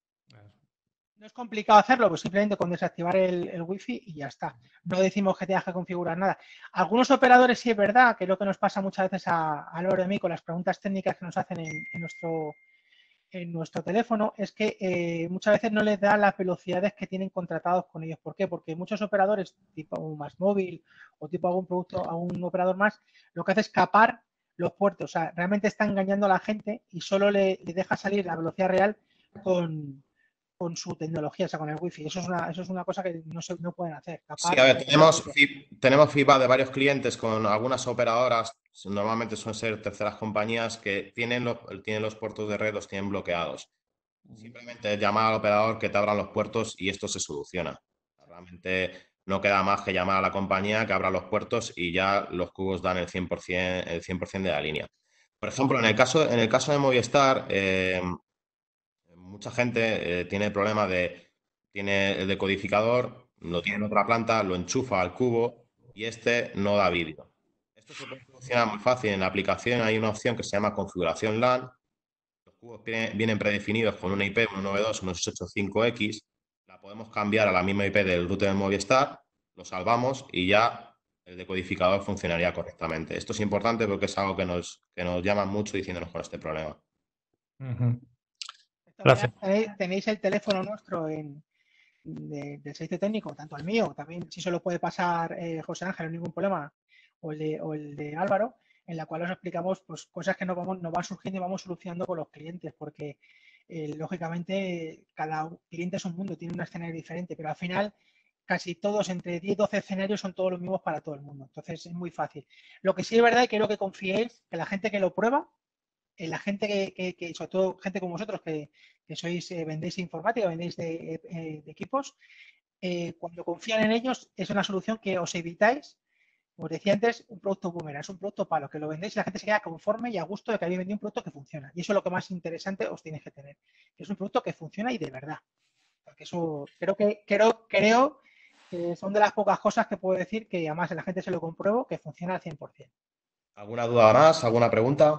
No es complicado hacerlo, pues simplemente con desactivar el, el wifi y ya está. No decimos que tengas que configurar nada. Algunos operadores sí es verdad, que es lo que nos pasa muchas veces a, a Álvaro y a mí con las preguntas técnicas que nos hacen en, en nuestro en nuestro teléfono, es que eh, muchas veces no les da las velocidades que tienen contratados con ellos. ¿Por qué? Porque muchos operadores, tipo un Más Móvil o tipo algún producto, algún operador más, lo que hace es capar los puertos. O sea, realmente está engañando a la gente y solo le, le deja salir la velocidad real con, con su tecnología, o sea, con el wifi. Eso es una, eso es una cosa que no, se, no pueden hacer. Sí, Capar a ver, tenemos, tenemos feedback de varios clientes con algunas operadoras, normalmente suelen ser terceras compañías, que tienen los, tienen los puertos de red, los tienen bloqueados. Simplemente llamar al operador que te abran los puertos y esto se soluciona. Realmente no queda más que llamar a la compañía que abra los puertos y ya los cubos dan el cien por cien, el cien por cien de la línea. Por ejemplo, en el caso, en el caso de Movistar, eh, mucha gente eh, tiene el problema de, tiene el decodificador, lo tiene en otra planta, lo enchufa al cubo y este no da vídeo. Esto se puede solucionar muy fácil. En la aplicación hay una opción que se llama configuración LAN. Los cubos vienen, vienen predefinidos con una I P, uno nueve dos, uno seis ocho cinco X. La podemos cambiar a la misma I P del router de Movistar, lo salvamos y ya el decodificador funcionaría correctamente. Esto es importante porque es algo que nos, que nos llaman mucho diciéndonos con este problema. Ujú. Gracias. Tenéis, tenéis el teléfono nuestro en, de, del servicio técnico, tanto el mío, también si se lo puede pasar eh, José Ángel, no hay ningún problema, o el de, o el de Álvaro, en la cual os explicamos pues, cosas que nos, vamos, nos van surgiendo y vamos solucionando con los clientes, porque eh, lógicamente cada cliente es un mundo, tiene un escenario diferente, pero al final casi todos, entre diez y doce escenarios, son todos los mismos para todo el mundo. Entonces es muy fácil. Lo que sí es verdad y quiero que confiéis que la gente que lo prueba, eh, la gente que, que, que, sobre todo gente como vosotros que, que sois, eh, vendéis informática, vendéis de, eh, de equipos, eh, cuando confían en ellos es una solución que os evitáis, como os decía antes, un producto boomerang, es un producto para lo que lo vendéis y la gente se queda conforme y a gusto de que habéis vendido un producto que funciona. Y eso es lo que más interesante os tienes que tener, que es un producto que funciona y de verdad. Porque eso creo que, creo, creo que son de las pocas cosas que puedo decir que además la gente se lo compruebo que funciona al cien por cien. ¿Alguna duda más? ¿Alguna pregunta?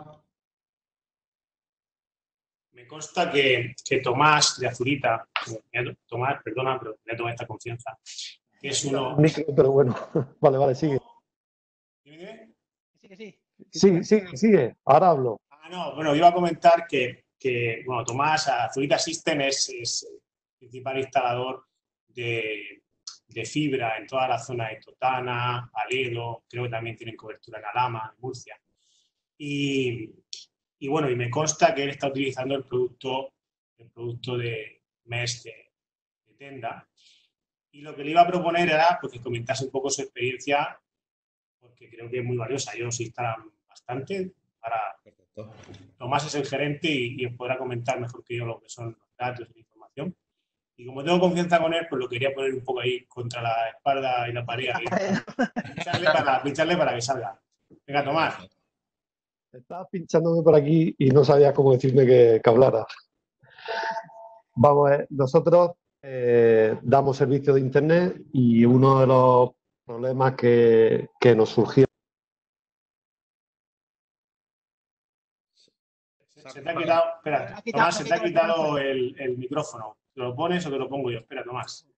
Me consta que, que Tomás de Azurita, Tomás, perdona, pero le tomado esta confianza, que es uno... Pero bueno, vale, vale, sigue. ¿Dime? Sí, que sí. Sigue, sigue, sigue. Ahora hablo. Ah, no, bueno, iba a comentar que, que bueno, Tomás, Azurita System es, es el principal instalador de, de fibra en toda la zona de Totana, Aledo, creo que también tienen cobertura en Alhama, en Murcia. Y... Y bueno, y me consta que él está utilizando el producto, el producto de Mesh de, de Tenda. Y lo que le iba a proponer era pues, que comentase un poco su experiencia, porque creo que es muy valiosa. Ellos se instalan bastante. Para... Tomás es el gerente y, y os podrá comentar mejor que yo lo que son los datos y la información. Y como tengo confianza con él, pues lo quería poner un poco ahí contra la espalda y la pared. Ahí, pincharle, para, pincharle para que salga. Venga, Tomás. Estaba pinchándome por aquí y no sabía cómo decirme que, que hablara. Vamos a ver, nosotros eh, damos servicio de Internet y uno de los problemas que, que nos surgió. Se, se te ha quitado, espera, Tomás, se te ha quitado el, el micrófono. ¿Te lo pones o te lo pongo yo? Espera, Tomás.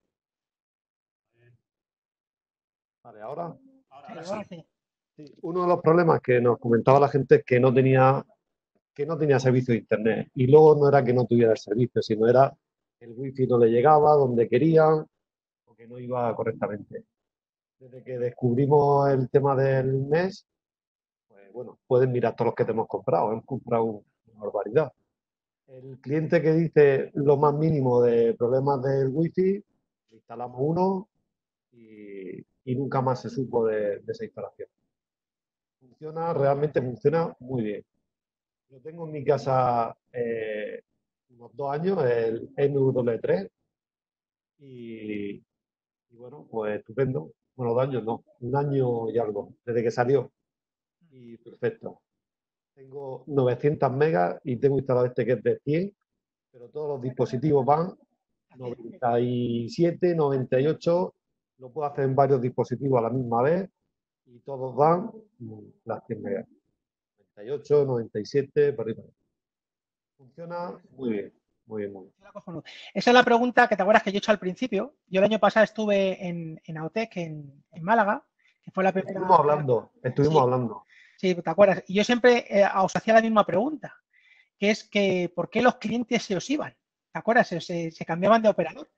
Vale, ahora. Ahora, ahora sí. Sí, uno de los problemas que nos comentaba la gente es que no tenía que no tenía servicio de Internet. Y luego no era que no tuviera el servicio, sino era que el wifi no le llegaba donde querían o que no iba correctamente. Desde que descubrimos el tema del Mesh, pues bueno, pueden mirar todos los que te hemos comprado. Hemos comprado una barbaridad. El cliente que dice lo más mínimo de problemas del wifi, le instalamos uno y, y nunca más se supo de, de esa instalación. Funciona, realmente funciona muy bien. Yo tengo en mi casa eh, unos dos años, el N W tres, y, y bueno, pues estupendo. Bueno, dos años no, un año y algo, desde que salió. Y perfecto. Tengo novecientos megas y tengo instalado este que es de cien, pero todos los dispositivos van noventa y siete, noventa y ocho, lo puedo hacer en varios dispositivos a la misma vez y todos dan las cien megas. noventa y ocho, noventa y siete, por ahí. Funciona muy bien, muy bien, muy bien. Esa es la pregunta que te acuerdas que yo he hecho al principio. Yo el año pasado estuve en, en Autec, en, en Málaga, que fue la primera... Estuvimos hablando, estuvimos sí, hablando. Sí, te acuerdas. Y yo siempre eh, os hacía la misma pregunta, que es que ¿por qué los clientes se os iban? ¿Te acuerdas? Se, se, se cambiaban de operador.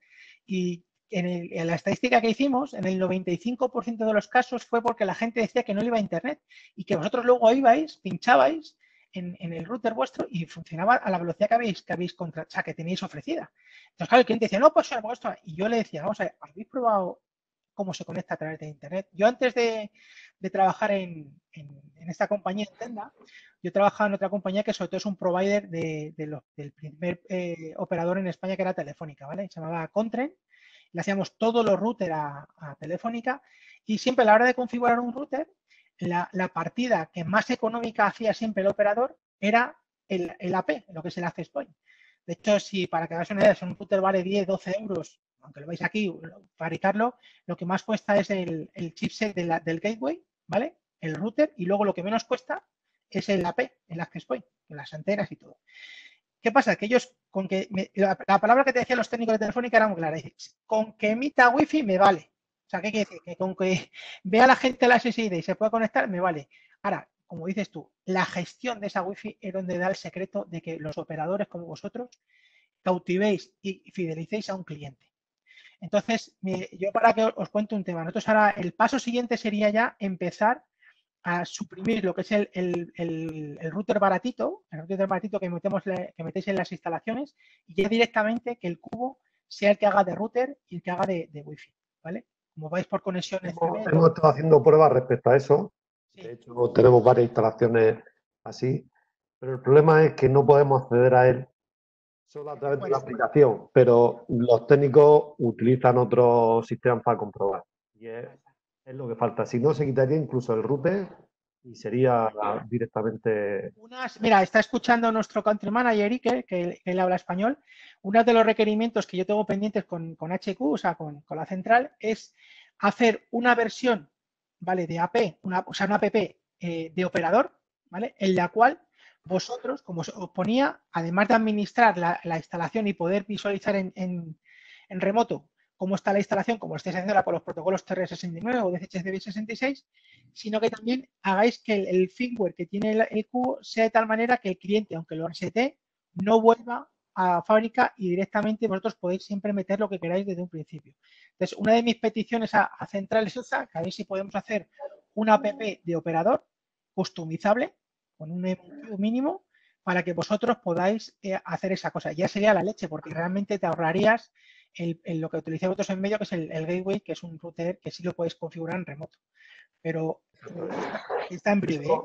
Y en, el, en la estadística que hicimos, en el noventa y cinco por ciento de los casos fue porque la gente decía que no le iba a internet y que vosotros luego ibais, pinchabais en, en el router vuestro y funcionaba a la velocidad que habéis, que habéis contra, o sea, que teníais ofrecida. Entonces, claro, el cliente decía, no, pues esto. Y yo le decía, vamos a ver, ¿habéis probado cómo se conecta a través de internet? Yo antes de, de trabajar en, en, en esta compañía en Tenda, yo trabajaba en otra compañía que sobre todo es un provider de, de lo, del primer eh, operador en España, que era Telefónica, ¿vale? Se llamaba Contren. Le hacíamos todos los routers a, a Telefónica y siempre a la hora de configurar un router, la, la partida que más económica hacía siempre el operador era el, el A P, lo que es el Access Point. De hecho, si para que hagáis una idea, si un router vale diez, doce euros, aunque lo veis aquí, fabricarlo, lo que más cuesta es el, el chipset de la, del gateway, ¿vale? El router, y luego lo que menos cuesta es el A P, el Access Point, las antenas y todo. ¿Qué pasa? Que ellos, con que me, la, la palabra que te decían los técnicos de Telefónica era muy clara, dice, con que emita wifi me vale. O sea, ¿qué quiere decir? Que con que vea a la gente la S S I D y se pueda conectar, me vale. Ahora, como dices tú, la gestión de esa wifi es donde da el secreto de que los operadores como vosotros cautivéis y fidelicéis a un cliente. Entonces, yo para que os cuente un tema, nosotros ahora el paso siguiente sería ya empezar a suprimir lo que es el, el, el, el router baratito, el router baratito que, metemos, que metéis en las instalaciones, y ya directamente que el cubo sea el que haga de router y el que haga de, de wifi, ¿vale? Como vais por conexiones. Hemos, hemos estado haciendo pruebas respecto a eso. Sí. De hecho, tenemos varias instalaciones así, pero el problema es que no podemos acceder a él solo a través de la aplicación, pero los técnicos utilizan otros sistemas para comprobar. Y es, es lo que falta. Si no, se quitaría incluso el router y sería directamente... Unas, mira, está escuchando nuestro country manager, Iker, que, que él habla español. Uno de los requerimientos que yo tengo pendientes con, con H Q, o sea, con, con la central, es hacer una versión, ¿vale? De A P, una, o sea, una app eh, de operador, ¿vale? En la cual vosotros, como os ponía, además de administrar la, la instalación y poder visualizar en, en, en remoto cómo está la instalación, como lo estáis haciendo por los protocolos T R sesenta y nueve o D H C P sesenta y seis, sino que también hagáis que el, el firmware que tiene el, el cubo sea de tal manera que el cliente, aunque lo resete, no vuelva a fábrica y directamente vosotros podéis siempre meter lo que queráis desde un principio. Entonces, una de mis peticiones a, a Central es esa, que a ver si podemos hacer una app de operador customizable con un mínimo para que vosotros podáis eh, hacer esa cosa. Ya sería la leche, porque realmente te ahorrarías el, el, lo que utilizáis vosotros en medio, que es el, el gateway, que es un router que sí lo podéis configurar en remoto. Pero está en breve. Eso,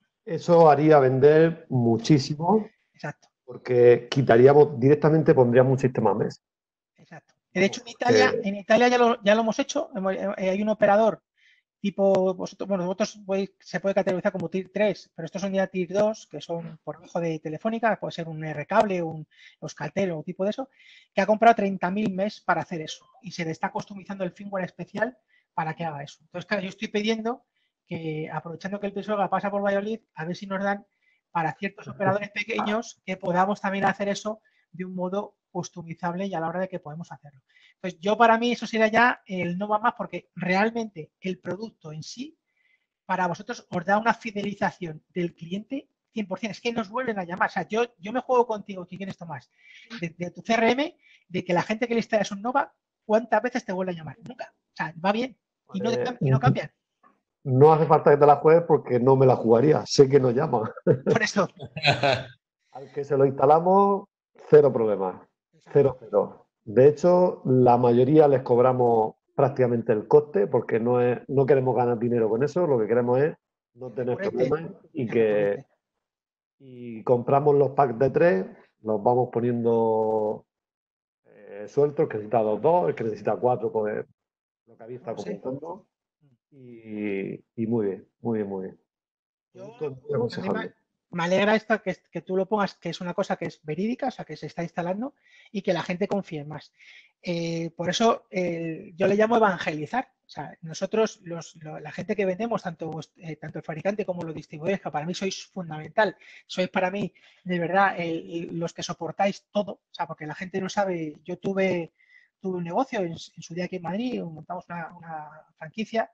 eso haría vender muchísimo. Exacto. Porque quitaríamos directamente, pondríamos un sistema mes. Exacto. De hecho, en Italia, que... en Italia ya lo, ya lo hemos hecho. Hay un operador tipo, vosotros, bueno, vosotros podéis, se puede categorizar como tier tres, pero estos son ya tier dos, que son por debajo de Telefónica, puede ser un R-Cable, un Euskaltel o tipo de eso, que ha comprado treinta mil mes para hacer eso y se le está customizando el firmware especial para que haga eso. Entonces, claro, yo estoy pidiendo que, aprovechando que el Pisuerga pasa por Valladolid, a ver si nos dan para ciertos operadores pequeños que podamos también hacer eso de un modo customizable y a la hora de que podemos hacerlo. Entonces, yo para mí eso sería ya el no va más, porque realmente el producto en sí, para vosotros, os da una fidelización del cliente cien por ciento. Es que nos vuelven a llamar. O sea, yo, yo me juego contigo, ¿qué quieres Tomás? De, de tu C R M, de que la gente que le instalas un Nova, ¿cuántas veces te vuelve a llamar? Nunca. O sea, va bien y no, Eh, y no cambian. No hace falta que te la juegues porque no me la jugaría. Sé que no llama. Por eso. Al que se lo instalamos, cero problemas. Cero, cero. De hecho, la mayoría les cobramos prácticamente el coste porque no, es, no queremos ganar dinero con eso. Lo que queremos es no tener problemas y que y compramos los packs de tres, los vamos poniendo eh, sueltos, el que necesita dos, dos, el que necesita cuatro, pues lo que había estado comentando. Y, y muy bien, muy bien, muy bien. Yo, me, me alegra esto que, que tú lo pongas, que es una cosa que es verídica, o sea, que se está instalando y que la gente confíe más. Eh, por eso eh, yo le llamo evangelizar. O sea, nosotros, los, lo, la gente que vendemos, tanto, eh, tanto el fabricante como los distribuidores, que para mí sois fundamental, sois para mí, de verdad, el, el, los que soportáis todo, o sea, porque la gente no sabe, yo tuve, tuve un negocio en, en su día aquí en Madrid, montamos una, una franquicia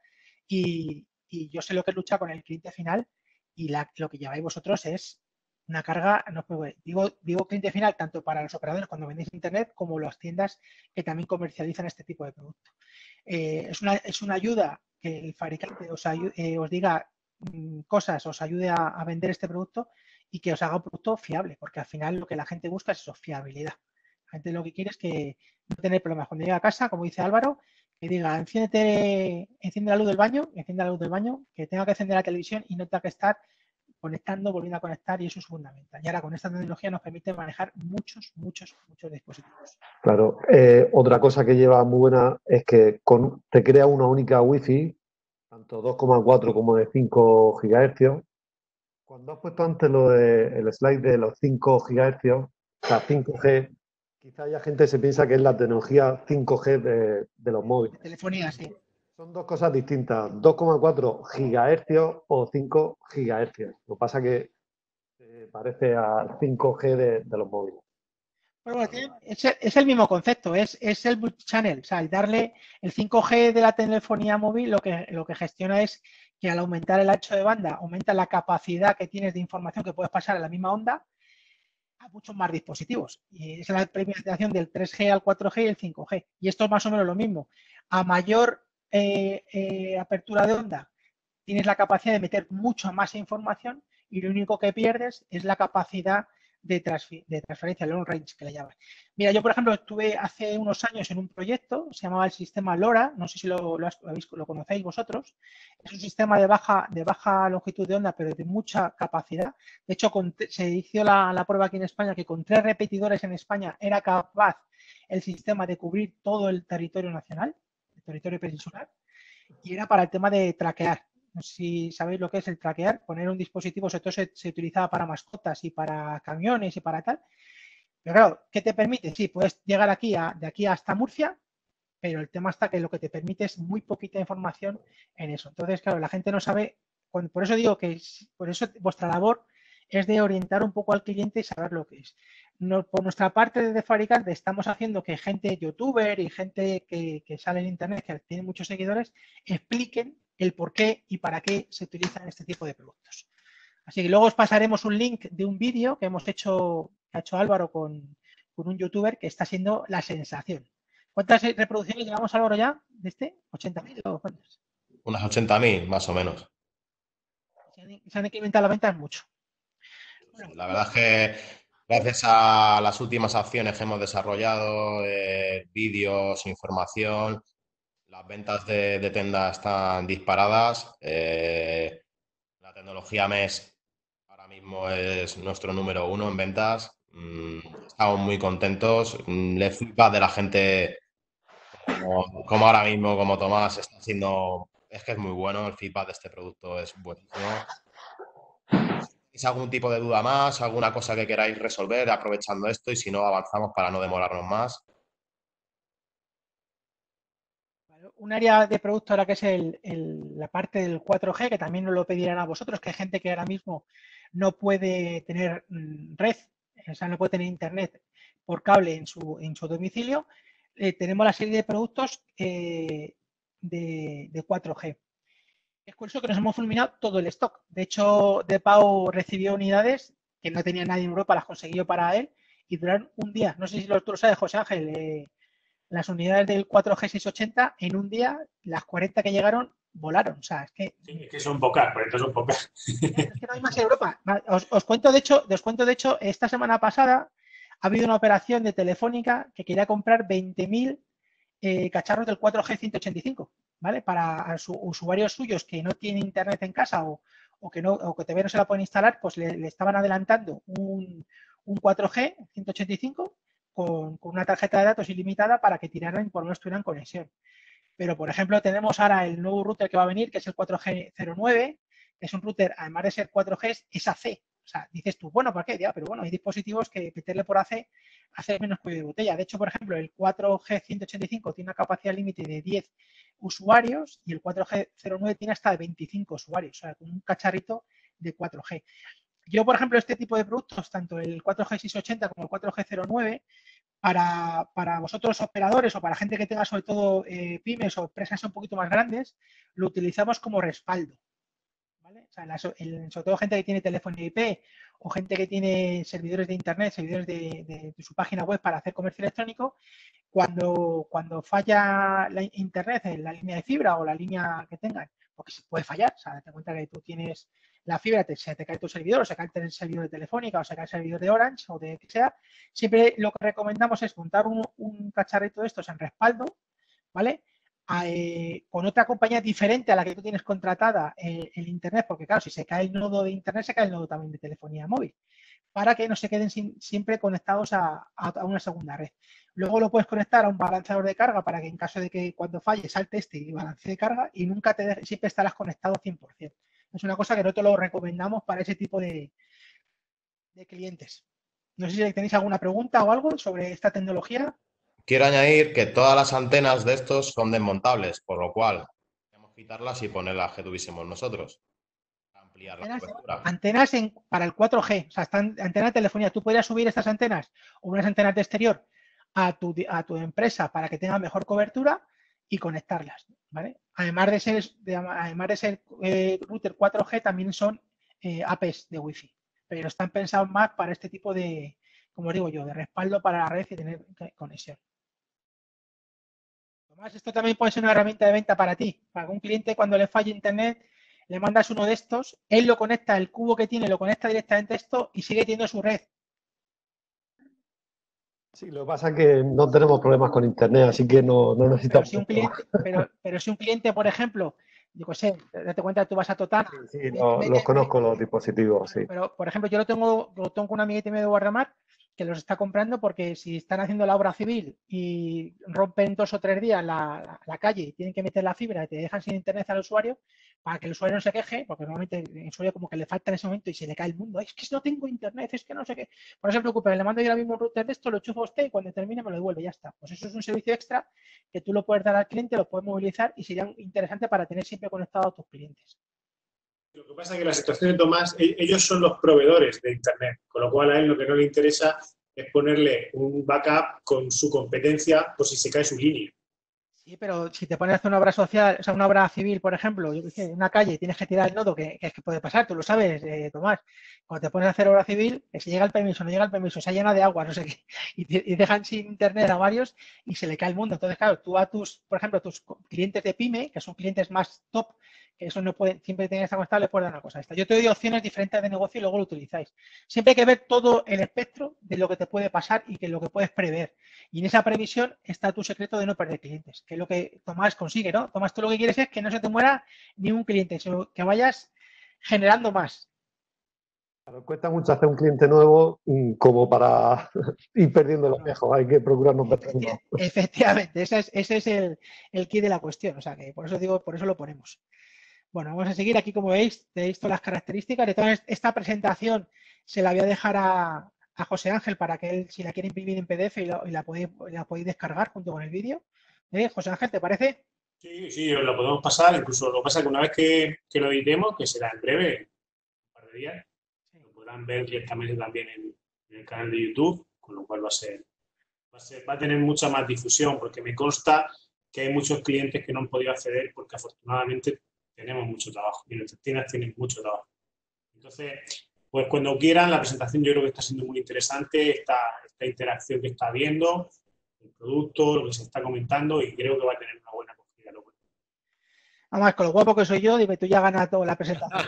y, y yo sé lo que es luchar con el cliente final y la, lo que lleváis vosotros es una carga, no digo, digo cliente final tanto para los operadores cuando vendéis internet como las tiendas que también comercializan este tipo de productos. Eh, es, una, es una ayuda que el fabricante os, ayude, eh, os diga mmm, cosas, os ayude a, a vender este producto y que os haga un producto fiable, porque al final lo que la gente busca es eso, fiabilidad. La gente lo que quiere es que no tener problemas. Cuando llega a casa, como dice Álvaro, que diga, enciéndete, enciende la luz del baño, enciende la luz del baño, que tenga que encender la televisión y no tenga que estar conectando, volviendo a conectar, y eso es fundamental. Y ahora con esta tecnología nos permite manejar muchos, muchos, muchos dispositivos. Claro. Eh, otra cosa que lleva muy buena es que con, te crea una única Wi-Fi, tanto dos coma cuatro como de cinco gigahercios. Cuando has puesto antes lo de, el slide de los cinco gigahercios, o sea, cinco G, quizá ya gente se piensa que es la tecnología cinco G de, de los móviles. De telefonía, sí. Son dos cosas distintas, dos coma cuatro gigahercios o cinco gigahercios. Lo que pasa es que eh, parece al cinco G de, de los móviles. Pero bueno, es, es el mismo concepto, es, es el multichannel, o sea, el darle el cinco G de la telefonía móvil lo que, lo que gestiona es que al aumentar el ancho de banda, aumenta la capacidad que tienes de información que puedes pasar a la misma onda a muchos más dispositivos. Y es la implementación del tres G al cuatro G y el cinco G. Y esto es más o menos lo mismo. A mayor eh, eh, apertura de onda, tienes la capacidad de meter mucha más información y lo único que pierdes es la capacidad de, transfer de transferencia, el long range que le llaman. Mira, yo por ejemplo estuve hace unos años en un proyecto, se llamaba el sistema LoRa, no sé si lo, lo, lo conocéis vosotros, es un sistema de baja, de baja longitud de onda, pero de mucha capacidad. De hecho, con, se hizo la, la prueba aquí en España que con tres repetidores en España era capaz el sistema de cubrir todo el territorio nacional, el territorio peninsular, y era para el tema de traquear. No sé si sabéis lo que es el traquear, poner un dispositivo, sobre todo se, se utilizaba para mascotas y para camiones y para tal. Pero claro, ¿qué te permite? Sí, puedes llegar aquí a, de aquí hasta Murcia, pero el tema está que lo que te permite es muy poquita información en eso. Entonces, claro, la gente no sabe, por eso digo que por eso vuestra labor es de orientar un poco al cliente y saber lo que es. No, por nuestra parte de fabricante estamos haciendo que gente youtuber y gente que, que sale en internet, que tiene muchos seguidores, expliquen el por qué y para qué se utilizan este tipo de productos. Así que luego os pasaremos un link de un vídeo que hemos hecho, que ha hecho Álvaro con, con un youtuber que está siendo la sensación. ¿Cuántas reproducciones llevamos, Álvaro, ya de este? ¿ochenta mil o cuántas? Unas ochenta mil, más o menos. Se han, se han incrementado las ventas mucho. Bueno, la verdad es que gracias a las últimas acciones que hemos desarrollado, eh, vídeos, información, las ventas de, de tiendas están disparadas. Eh, la tecnología M E S ahora mismo es nuestro número uno en ventas. Mm, estamos muy contentos. Mm, le flipa de la gente como, como ahora mismo, como Tomás, está haciendo. Es que es muy bueno. El feedback de este producto es buenísimo. Si tenéis algún tipo de duda más, alguna cosa que queráis resolver aprovechando esto, y si no, avanzamos para no demorarnos más. Un área de producto ahora que es el, el, la parte del cuatro G, que también nos lo pedirán a vosotros, que hay gente que ahora mismo no puede tener red, o sea, no puede tener internet por cable en su, en su domicilio. Eh, tenemos la serie de productos eh, de, de cuatro G. Es por eso que nos hemos fulminado todo el stock. De hecho, Depau recibió unidades que no tenía nadie en Europa, las consiguió para él y duraron un día. No sé si tú lo sabes, José Ángel, eh, las unidades del cuatro G seiscientos ochenta en un día, las cuarenta que llegaron, volaron. O sea, es que... Sí, es que son pocas, cuarenta son pocas. Es que no hay más en Europa. Os, os, cuento, de hecho, os cuento, de hecho, esta semana pasada ha habido una operación de Telefónica que quería comprar veinte mil eh, cacharros del cuatro G ciento ochenta y cinco, ¿vale? Para su, usuarios suyos que no tienen internet en casa o, o que no o que todavía no se la pueden instalar, pues le, le estaban adelantando un, un cuatro G ciento ochenta y cinco con, con una tarjeta de datos ilimitada para que tiraran y por lo menos tuvieran conexión. Pero, por ejemplo, tenemos ahora el nuevo router que va a venir, que es el cuatro G cero nueve, que es un router, además de ser cuatro G, es A C. O sea, dices tú, bueno, ¿para qué? Ya, pero bueno, hay dispositivos que meterle por A C hace menos cuello de botella. De hecho, por ejemplo, el cuatro G ciento ochenta y cinco tiene una capacidad límite de diez usuarios y el cuatro G cero nueve tiene hasta de veinticinco usuarios, o sea, con un cacharrito de cuatro G. Yo, por ejemplo, este tipo de productos, tanto el cuatro G seiscientos ochenta como el cuatro G cero nueve, para, para vosotros operadores o para gente que tenga sobre todo eh, pymes o empresas un poquito más grandes, lo utilizamos como respaldo. ¿Vale? O sea, la, el, sobre todo gente que tiene telefonía I P o gente que tiene servidores de internet, servidores de, de, de su página web para hacer comercio electrónico, cuando, cuando falla la internet en la línea de fibra o la línea que tengan, porque se puede fallar, o sea, date cuenta que tú tienes la fibra, te, se te cae tu servidor, o se cae el servidor de Telefónica, o se cae el servidor de Orange, o de que sea, siempre lo que recomendamos es montar un, un cacharrito de estos en respaldo, ¿vale? A, eh, con otra compañía diferente a la que tú tienes contratada eh, el internet, porque claro, si se cae el nodo de internet, se cae el nodo también de telefonía móvil, para que no se queden sin, siempre conectados a, a una segunda red. Luego lo puedes conectar a un balanceador de carga para que en caso de que cuando falle salte este y balance de carga y nunca te deje, siempre estarás conectado cien por cien. Es una cosa que nosotros lo recomendamos para ese tipo de, de clientes. No sé si tenéis alguna pregunta o algo sobre esta tecnología. Quiero añadir que todas las antenas de estos son desmontables, por lo cual podemos quitarlas y ponerlas que tuviésemos nosotros. Ampliar la Antenas, cobertura. antenas en, para el cuatro G, o sea, están antenas de telefonía. Tú podrías subir estas antenas o unas antenas de exterior a tu, a tu empresa para que tenga mejor cobertura y conectarlas, ¿vale? Además de ser, de, además de ser eh, router cuatro G, también son eh, A P s de Wi-Fi, pero están pensados más para este tipo de, como os digo yo, de respaldo para la red y tener conexión. Tomás, esto también puede ser una herramienta de venta para ti, para un cliente cuando le falle internet, le mandas uno de estos, él lo conecta, el cubo que tiene, lo conecta directamente a esto y sigue teniendo su red. Sí, lo que pasa es que no tenemos problemas con internet, así que no, no necesitamos. Pero si un cliente, pero, pero si un cliente, por ejemplo, yo qué sé, date cuenta, tú vas a Totana. Sí, sí lo, ve, los ve, conozco ve, los dispositivos, sí. Pero, por ejemplo, yo lo tengo, lo tengo con una amiguita de Guardamar que los está comprando porque si están haciendo la obra civil y rompen dos o tres días la, la, la calle y tienen que meter la fibra y te dejan sin internet al usuario, para que el usuario no se queje, porque normalmente el usuario como que le falta en ese momento y se le cae el mundo, es que no tengo internet, es que no sé qué, por no se preocupe, le mando yo ahora mismo un router de esto, lo chupo a usted y cuando termine me lo devuelve, ya está. Pues eso es un servicio extra que tú lo puedes dar al cliente, lo puedes movilizar y sería interesante para tener siempre conectado a tus clientes. Lo que pasa es que la situación de Tomás, ellos son los proveedores de Internet, con lo cual a él lo que no le interesa es ponerle un backup con su competencia por si se cae su línea. Sí, pero si te pones a hacer una obra social, o sea, una obra civil, por ejemplo, yo qué sé, en una calle y tienes que tirar el nodo, que, que es que puede pasar, tú lo sabes, eh, Tomás. Cuando te pones a hacer obra civil, que si llega el permiso, no llega el permiso, se ha llenado de agua, no sé qué, y, te, y dejan sin internet a varios y se le cae el mundo. Entonces, claro, tú a tus, por ejemplo, tus clientes de pyme, que son clientes más top, que eso no pueden, siempre tienen que estar conectados, les puedes dar una cosa. Esta. Yo te doy opciones diferentes de negocio y luego lo utilizáis. Siempre hay que ver todo el espectro de lo que te puede pasar y que lo que puedes prever. Y en esa previsión está tu secreto de no perder clientes, que es lo que Tomás consigue, ¿no? Tomás, tú lo que quieres es que no se te muera ni un cliente, sino que vayas generando más. Claro, cuesta mucho hacer un cliente nuevo como para ir perdiendo los viejos, hay que procurar no perderlos. Efectivamente, ese es, ese es el, el key de la cuestión, o sea que por eso digo, por eso lo ponemos. Bueno, vamos a seguir aquí, como veis, tenéis todas las características. Entonces, esta presentación se la voy a dejar a, a José Ángel para que él, si la quiere imprimir en P D F y, lo, y la, podéis, la podéis descargar junto con el vídeo. ¿Eh? José Ángel, ¿te parece? Sí, sí, os lo podemos pasar. Incluso lo que pasa es que una vez que, que lo editemos, que será en breve, un par de días, lo podrán ver directamente también en, en el canal de YouTube, con lo cual va a ser, va a ser, va a tener mucha más difusión, porque me consta que hay muchos clientes que no han podido acceder porque afortunadamente tenemos mucho trabajo y nuestras tiendas tienen mucho trabajo. Entonces, pues cuando quieran, la presentación yo creo que está siendo muy interesante, esta, esta interacción que está habiendo, el producto, lo que se está comentando y creo que va a tener una buena acogida. Además, con lo guapo que soy yo, dime, tú ya ganas toda la presentación.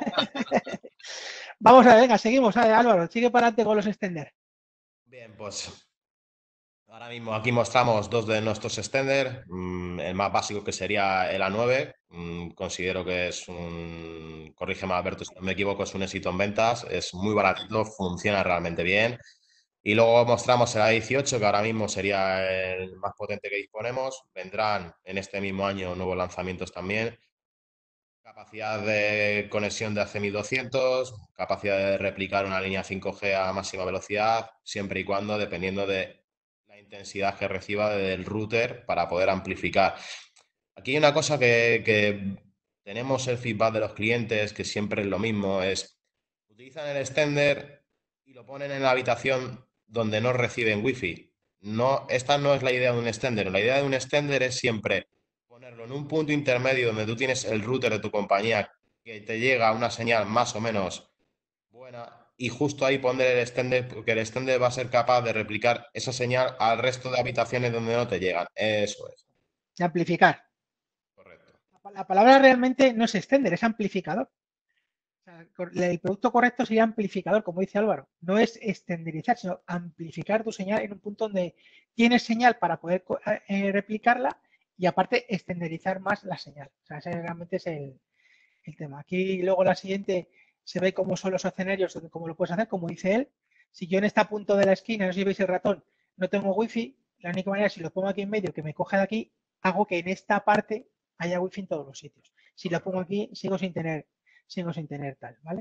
Vamos a ver, venga, seguimos. A ver, Álvaro, sigue para adelante con los extender. Bien, pues ahora mismo aquí mostramos dos de nuestros extender. El más básico que sería el A nueve. Considero que es un, corrígeme Alberto si no me equivoco, es un éxito en ventas. Es muy baratito, funciona realmente bien. Y luego mostramos el A dieciocho, que ahora mismo sería el más potente que disponemos. Vendrán en este mismo año nuevos lanzamientos también. capacidad de conexión de A C mil doscientos, capacidad de replicar una línea cinco G a máxima velocidad, siempre y cuando dependiendo de la intensidad que reciba del router para poder amplificar. Aquí hay una cosa que, que tenemos el feedback de los clientes, que siempre es lo mismo, es utilizan el extender y lo ponen en la habitación donde no reciben wifi. No, esta no es la idea de un extender. La idea de un extender es siempre ponerlo en un punto intermedio donde tú tienes el router de tu compañía que te llega una señal más o menos buena y justo ahí poner el extender, porque el extender va a ser capaz de replicar esa señal al resto de habitaciones donde no te llegan. Eso es. De amplificar. Correcto. La palabra realmente no es extender, es amplificador. O sea, el producto correcto sería amplificador, como dice Álvaro. No es extenderizar, sino amplificar tu señal en un punto donde tienes señal para poder eh, replicarla y aparte extenderizar más la señal. O sea, ese realmente es el, el tema. Aquí luego la siguiente se ve cómo son los escenarios, donde cómo lo puedes hacer, como dice él. Si yo en este punto de la esquina, no sé si veis el ratón, no tengo wifi, la única manera es si lo pongo aquí en medio, que me coja de aquí, hago que en esta parte haya wifi en todos los sitios. Si lo pongo aquí, sigo sin tener, sigo sin tener tal, ¿vale?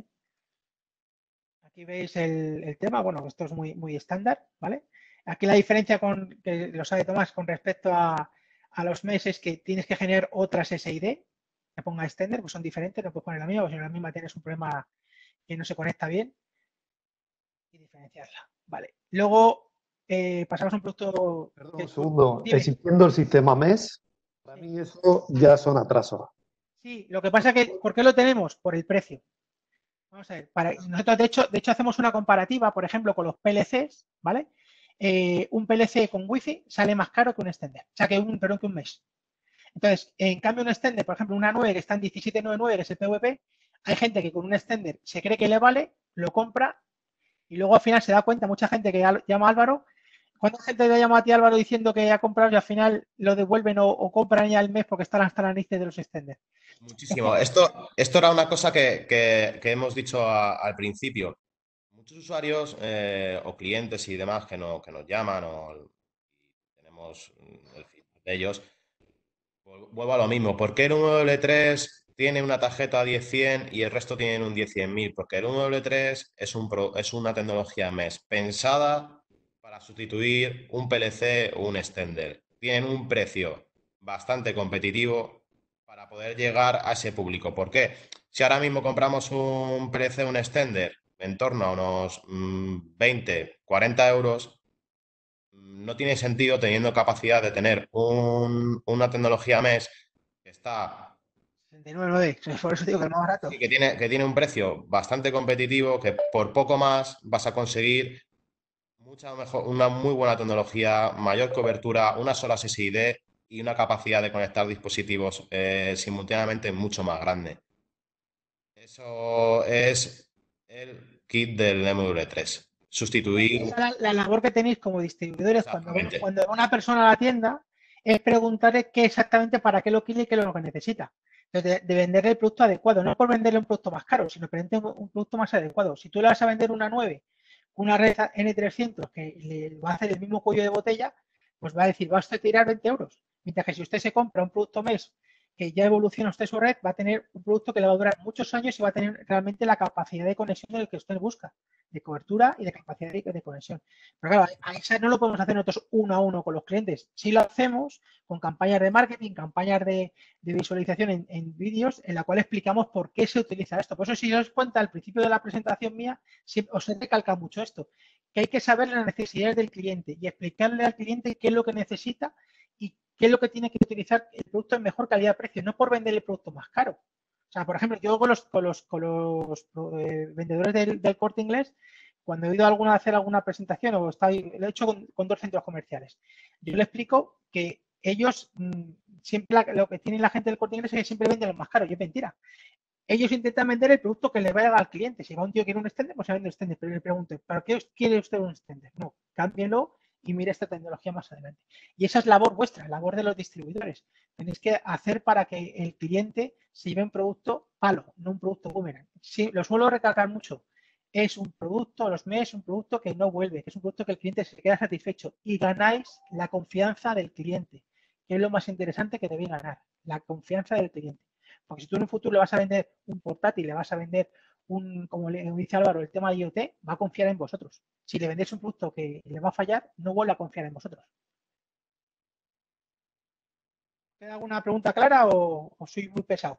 Aquí veis el, el tema, bueno, esto es muy, muy estándar, ¿vale? Aquí la diferencia con, que lo sabe Tomás, con respecto a, a los meses es que tienes que generar otras S I D, que ponga extender, pues son diferentes, no puedes poner la misma, porque si en la misma tienes un problema que no se conecta bien y diferenciarla, ¿vale? Luego eh, pasamos a un producto... Perdón, un segundo, Dime. existiendo el sistema M E S, para Sí. mí eso ya son atrasos. Sí, lo que pasa es que, ¿por qué lo tenemos? Por el precio. Vamos a ver, para, nosotros de hecho, de hecho hacemos una comparativa, por ejemplo, con los P L Cs, ¿vale? Eh, un P L C con Wi-Fi sale más caro que un extender, o sea, que un, perdón, que un mesh. Entonces, en cambio, un extender, por ejemplo, una nueve que está en diecisiete noventa y nueve, que es el P V P, hay gente que con un extender se cree que le vale, lo compra y luego al final se da cuenta, mucha gente que llama a Álvaro, ¿cuánta gente te llama a ti, Álvaro, diciendo que ha comprado y al final lo devuelven o, o compran ya el mes porque están hasta la narices de los extenders? Muchísimo. Esto, esto era una cosa que, que, que hemos dicho a, al principio. Muchos usuarios eh, o clientes y demás que, no, que nos llaman o tenemos el feedback de ellos, pues vuelvo a lo mismo. ¿Por qué el uno W tres tiene una tarjeta diez cien y el resto tienen un diez cien mil? Porque el uno W tres es, un pro, es una tecnología M E S pensada para sustituir un P L C o un extender. Tienen un precio bastante competitivo para poder llegar a ese público. ¿Por qué? Si ahora mismo compramos un P L C o un extender en torno a unos mmm, veinte, cuarenta euros, no tiene sentido teniendo capacidad de tener un, una tecnología M E S que está... sesenta y nueve nueve, por eso digo que es más barato. Sí, que tiene, que tiene un precio bastante competitivo, que por poco más vas a conseguir mucha mejor, una muy buena tecnología, mayor cobertura, una sola S I D y una capacidad de conectar dispositivos eh, simultáneamente mucho más grande. Eso es el kit del M W tres. Sustituir... Esa es la, la labor que tenéis como distribuidores cuando, cuando una persona a la tienda es preguntarle qué exactamente para qué lo quiere y qué es lo que necesita. Entonces, de, de venderle el producto adecuado, no por venderle un producto más caro, sino que vende un, un producto más adecuado. Si tú le vas a vender una nueve, una red N trescientos que le va a hacer el mismo cuello de botella, pues va a decir, vas a tirar veinte euros. Mientras que si usted se compra un producto M E S que ya evoluciona usted su red, va a tener un producto que le va a durar muchos años y va a tener realmente la capacidad de conexión del que usted busca, de cobertura y de capacidad de, de conexión. Pero claro, a esa no lo podemos hacer nosotros uno a uno con los clientes. Sí lo hacemos con campañas de marketing, campañas de, de visualización en, en vídeos en la cual explicamos por qué se utiliza esto. Por eso, si os das cuenta, al principio de la presentación mía, siempre, os he recalcado mucho esto, que hay que saber las necesidades del cliente y explicarle al cliente qué es lo que necesita y qué es lo que tiene que utilizar el producto en mejor calidad-precio, no por vender el producto más caro. O sea, por ejemplo, yo con los, con los, con los eh, vendedores del, del Corte Inglés, cuando he ido a alguna, a hacer alguna presentación o está, lo he hecho con, con dos centros comerciales, yo le explico que ellos mmm, siempre la, lo que tiene la gente del Corte Inglés es que siempre venden lo más caro y es mentira. Ellos intentan vender el producto que le vaya al cliente. Si va un tío que quiere un extender, pues se vende un extender, pero le pregunto, ¿para qué quiere usted un extender? No, cámbielo y mire esta tecnología más adelante. Y esa es labor vuestra, labor de los distribuidores. Tenéis que hacer para que el cliente se lleve un producto palo, no un producto boomerang. Sí, lo suelo recalcar mucho. Es un producto, los M E S, un producto que no vuelve, que es un producto que el cliente se queda satisfecho y ganáis la confianza del cliente, que es lo más interesante que debéis ganar, la confianza del cliente. Porque si tú en un futuro le vas a vender un portátil, le vas a vender un, como le dice Álvaro, el tema de IoT, va a confiar en vosotros. Si le vendéis un producto que le va a fallar, no vuelve a confiar en vosotros. ¿Queda alguna pregunta clara o, o soy muy pesado?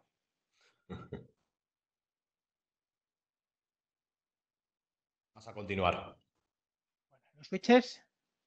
Vamos a continuar. Bueno, los switches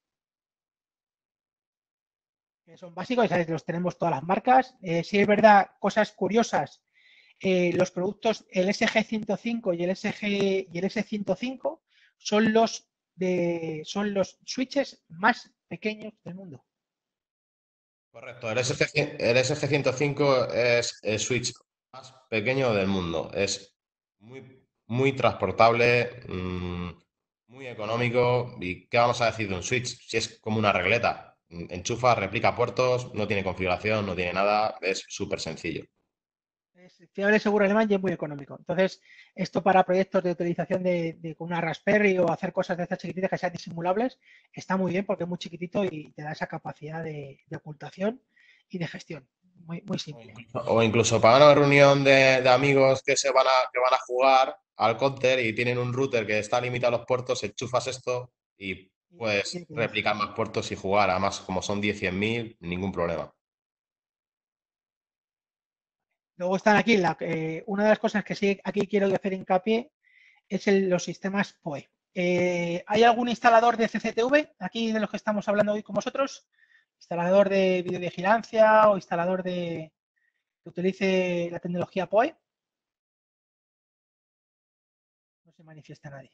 que son básicos, ya los tenemos todas las marcas. Eh, si es verdad, cosas curiosas, eh, los productos, el S G ciento cinco y el S G y el S ciento cinco son los de son los switches más pequeños del mundo. Correcto, el S G, el S G ciento cinco es el switch más pequeño del mundo. Es muy, muy transportable, mmm, muy económico. ¿Y qué vamos a decir de un switch? Si es como una regleta. Enchufa, replica puertos, no tiene configuración, no tiene nada, es súper sencillo. Es fiable, seguro, alemán y es muy económico. Entonces, esto para proyectos de utilización de, de con una Raspberry o hacer cosas de estas chiquititas que sean disimulables, está muy bien porque es muy chiquitito y te da esa capacidad de, de ocultación y de gestión. Muy, muy O simple. incluso, o incluso para una reunión de, de amigos que se van a, que van a jugar al counter y tienen un router que está limitado a los puertos, enchufas esto y puedes replicar más puertos y jugar. Además, como son diez, cien mil, ningún problema. Luego están aquí, la, eh, una de las cosas que sí aquí quiero hacer hincapié es el, los sistemas P O E. Eh, ¿Hay algún instalador de C C T V aquí de los que estamos hablando hoy con vosotros? ¿Instalador de videovigilancia o instalador de que utilice la tecnología P O E? No se manifiesta nadie.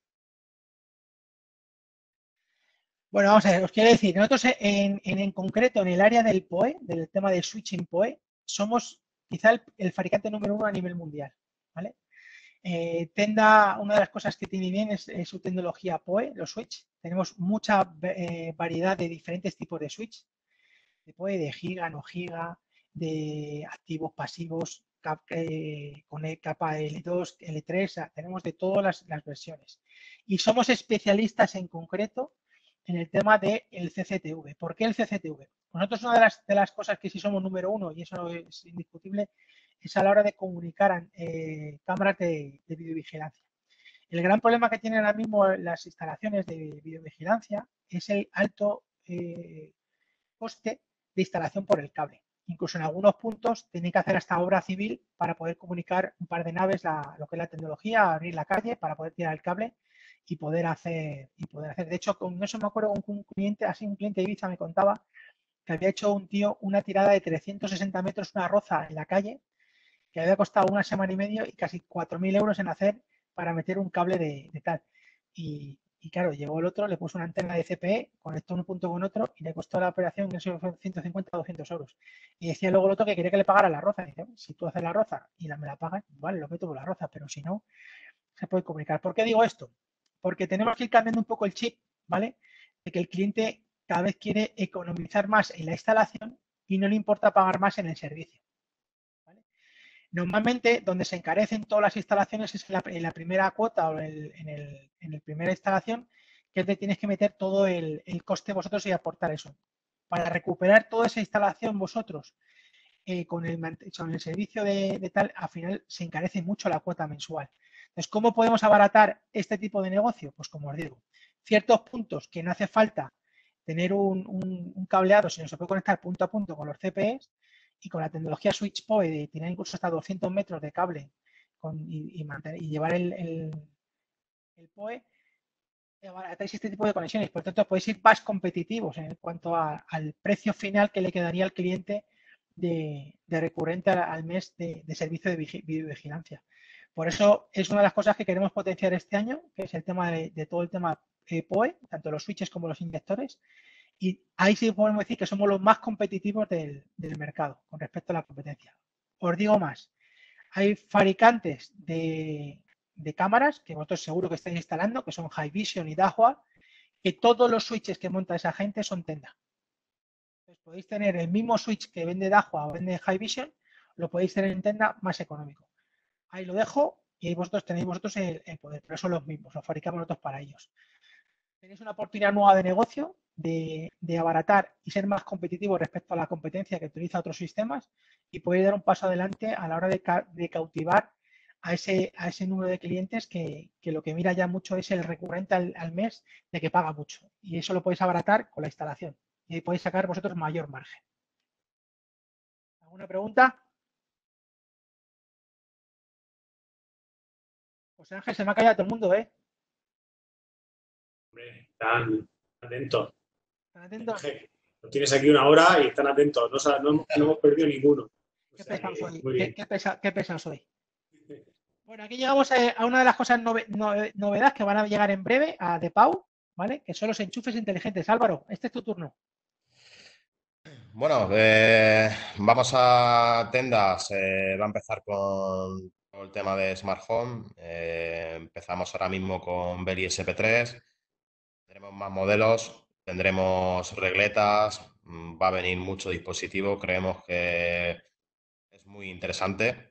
Bueno, vamos a ver, os quiero decir, nosotros en, en, en concreto en el área del P O E, del tema de switching P O E, somos quizá el, el fabricante número uno a nivel mundial, ¿vale? Eh, Tenda, una de las cosas que tiene bien es, es su tecnología P O E, los switch. Tenemos mucha eh, variedad de diferentes tipos de switch, de P O E, de giga, no giga, de activos, pasivos, cap, eh, con el capa L dos, L tres, o sea, tenemos de todas las, las versiones. Y somos especialistas en concreto en el tema del C C T V. ¿Por qué el C C T V? Nosotros una de las, de las cosas que sí somos número uno, y eso es indiscutible, es a la hora de comunicar eh, cámaras de, de videovigilancia. El gran problema que tienen ahora mismo las instalaciones de videovigilancia es el alto eh, coste de instalación por el cable. Incluso en algunos puntos tienen que hacer hasta obra civil para poder comunicar un par de naves la, lo que es la tecnología, abrir la calle para poder tirar el cable y poder hacer y poder hacer. De hecho, con eso me acuerdo con un cliente, así un cliente de Ibiza me contaba que había hecho un tío una tirada de trescientos sesenta metros, una roza en la calle, que había costado una semana y medio y casi cuatro mil euros en hacer para meter un cable de, de tal. Y, y, claro, llegó el otro, le puso una antena de C P E, conectó un punto con otro y le costó la operación, eso fue ciento cincuenta a doscientos euros. Y decía luego el otro que quería que le pagara la roza. Y dice, si tú haces la roza y la, me la pagas, vale, lo meto por la roza, pero si no, se puede comunicar. ¿Por qué digo esto? Porque tenemos que ir cambiando un poco el chip, ¿vale? De que el cliente cada vez quiere economizar más en la instalación y no le importa pagar más en el servicio. Normalmente, donde se encarecen todas las instalaciones es en la, en la primera cuota o el, en, el, en el primera instalación, que es de tienes que meter todo el, el coste vosotros y aportar eso. Para recuperar toda esa instalación vosotros eh, con, el, con el servicio de, de tal, al final se encarece mucho la cuota mensual. Entonces, ¿cómo podemos abaratar este tipo de negocio? Pues como os digo, ciertos puntos que no hace falta tener un, un, un cableado, sino se puede conectar punto a punto con los C P Es, y con la tecnología Switch P O E de tener incluso hasta doscientos metros de cable con, y, y, mantener, y, llevar el, el, el P O E, abaratáis este tipo de conexiones. Por tanto, podéis ir más competitivos en cuanto a, al precio final que le quedaría al cliente de, de recurrente al, al mes de, de servicio de videovigilancia. Por eso es una de las cosas que queremos potenciar este año, que es el tema de, de todo el tema P O E, tanto los switches como los inyectores. Y ahí sí podemos decir que somos los más competitivos del, del mercado con respecto a la competencia. Os digo más, hay fabricantes de, de cámaras que vosotros seguro que estáis instalando, que son Hikvision y Dahua, que todos los switches que monta esa gente son Tenda. Entonces podéis tener el mismo switch que vende Dahua o vende Hikvision, lo podéis tener en Tenda más económico. Ahí lo dejo y ahí vosotros tenéis vosotros el, el poder, pero son los mismos, los fabricamos nosotros para ellos. Tenéis una oportunidad nueva de negocio de, de abaratar y ser más competitivo respecto a la competencia que utiliza otros sistemas y poder dar un paso adelante a la hora de, ca de cautivar a ese, a ese número de clientes que, que lo que mira ya mucho es el recurrente al, al mes de que paga mucho. Y eso lo podéis abaratar con la instalación. Y ahí podéis sacar vosotros mayor margen. ¿Alguna pregunta? José Ángel, se me ha callado todo el mundo, ¿eh? Hombre, están atentos. ¿Están atentos? Lo tienes aquí una hora y están atentos. No, no, no hemos perdido ninguno. ¿Qué pesados soy? ¿Qué, qué, pesa, ¿Qué pesados soy? Bueno, aquí llegamos a una de las cosas nove, nove, novedades que van a llegar en breve a DePau, ¿vale? Que son los enchufes inteligentes. Álvaro, este es tu turno. Bueno, eh, vamos a Tendas. Eh, va a empezar con, con el tema de Smart Home. Eh, empezamos ahora mismo con Beli S P tres. Tendremos más modelos, tendremos regletas, va a venir mucho dispositivo. Creemos que es muy interesante.